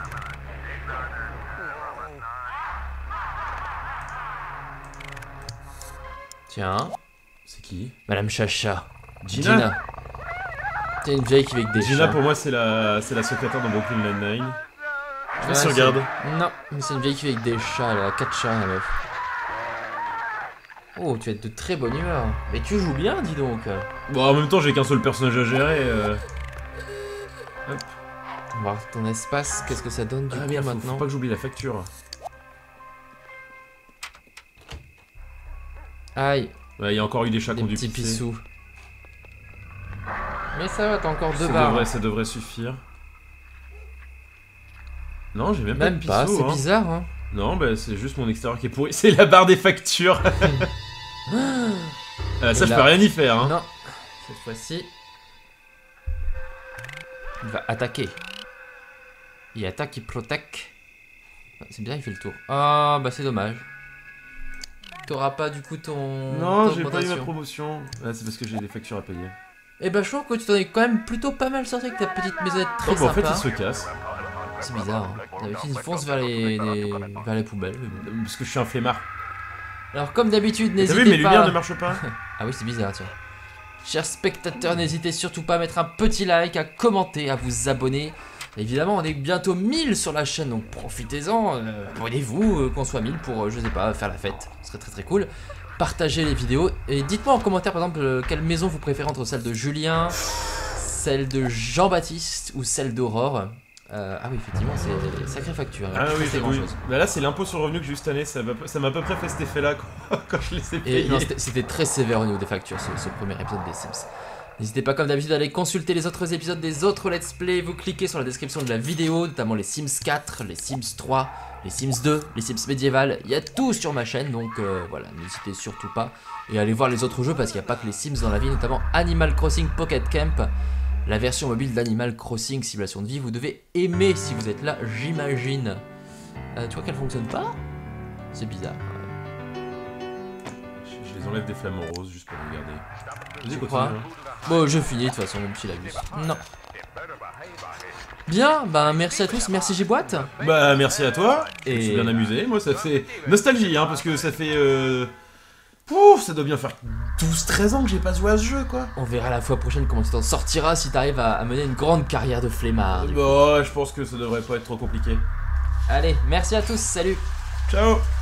Tiens,
C'est qui?
Madame Chacha.
Gina,
Gina. C'est une vieille qui vit avec des
Gina
chats.
pour moi, c'est la, c'est la secrétaire dans Brooklyn Nine-Nine. Je
Ouais,
sais si
c'est-
regarde.
Non, mais c'est une vieille qui vit avec des chats, elle a quatre chats, la meuf. Oh, tu es de très bonne humeur. Mais tu joues bien, dis donc.
Bon, en même temps, j'ai qu'un seul personnage à gérer. Euh... Hop.
On va voir ton espace, qu'est-ce que ça donne du
Ah
coup
merde, faut,
maintenant.
faut pas que j'oublie la facture.
Aïe,
Ouais, il y a encore eu des chats qui
des
ont dû
petits
pisser.
pissous. Mais ça va, t'as encore deux
Ça
barres.
devrait, ça devrait suffire. Non, j'ai même,
Même
pas
pas,
de pisseau,
c'est
hein.
bizarre, hein.
Non, bah c'est juste mon extérieur qui est pourri. C'est la barre des factures. euh, ça,
Et
je
là-
peux rien y faire, hein.
Non, cette fois-ci, il va attaquer. Il attaque, il protège. Ah, c'est bien, il fait le tour. Ah, bah c'est dommage. T'auras pas du coup ton.
Non,
ton
j'ai pas eu ma
augmentation.
promotion. Ah, c'est parce que j'ai des factures à payer.
Eh bah je trouve que tu t'en es quand même plutôt pas mal sorti avec ta petite maisonnette très
Oh, bah, en
sympa.
fait, il se casse.
C'est bizarre. Hein. D'habitude, ils foncent vers les, les, vers les poubelles.
Parce que je suis un flemmard.
Alors, comme d'habitude,
T'as vu,
n'hésitez
mes lumières
pas.
ne marchent pas.
Ah oui, c'est bizarre, tiens. Chers spectateurs, n'hésitez surtout pas à mettre un petit like, à commenter, à vous abonner. Évidemment, on est bientôt mille sur la chaîne, donc profitez-en. Euh, Abonnez-vous, euh, qu'on soit mille pour, euh, je sais pas, faire la fête. Ce serait très très cool. Partagez les vidéos et dites-moi en commentaire, par exemple, euh, quelle maison vous préférez entre celle de Julien, celle de Jean-Baptiste ou celle d'Aurore. Euh, ah oui, effectivement, c'est sacrée facture.
Ah oui,
c'est
c'est
grand
oui.
chose.
Bah là, c'est l'impôt sur le revenu que j'ai eu cette année. Ça m'a ça m'a à peu près fait cet effet-là quand, quand je les ai
Et
payés.
non, c'était- c'était très sévère au niveau des factures, ce, ce premier épisode des Sims. N'hésitez pas comme d'habitude à aller consulter les autres épisodes des autres Let's Play. Vous cliquez sur la description de la vidéo, notamment les Sims quatre, les Sims trois, les Sims deux, les Sims médiévales. Il y a tout sur ma chaîne, donc euh, voilà, n'hésitez surtout pas. Et allez voir les autres jeux parce qu'il n'y a pas que les Sims dans la vie, notamment Animal Crossing Pocket Camp. La version mobile d'Animal Crossing Simulation de vie, vous devez aimer si vous êtes là, j'imagine. Euh, tu vois qu'elle fonctionne pas? C'est bizarre.
Je, je les enlève des flamants roses juste pour regarder. Vas-y,
Tu
continue.
crois
hein.
Bon, je finis de toute façon, même s'il abuse. Non. Bien, ben merci à tous, merci Giboite.
Bah, merci à toi.
Et-
Je me suis bien amusé. Moi, ça fait nostalgie, hein, parce que ça fait. Euh... Pouf, ça doit bien faire douze treize ans que j'ai pas joué à ce jeu, quoi.
On verra la fois prochaine comment tu t'en sortiras si t'arrives à, à mener une grande carrière de flemmard. du coup.
Bah, je pense que ça devrait pas être trop compliqué.
Allez, merci à tous, salut.
Ciao.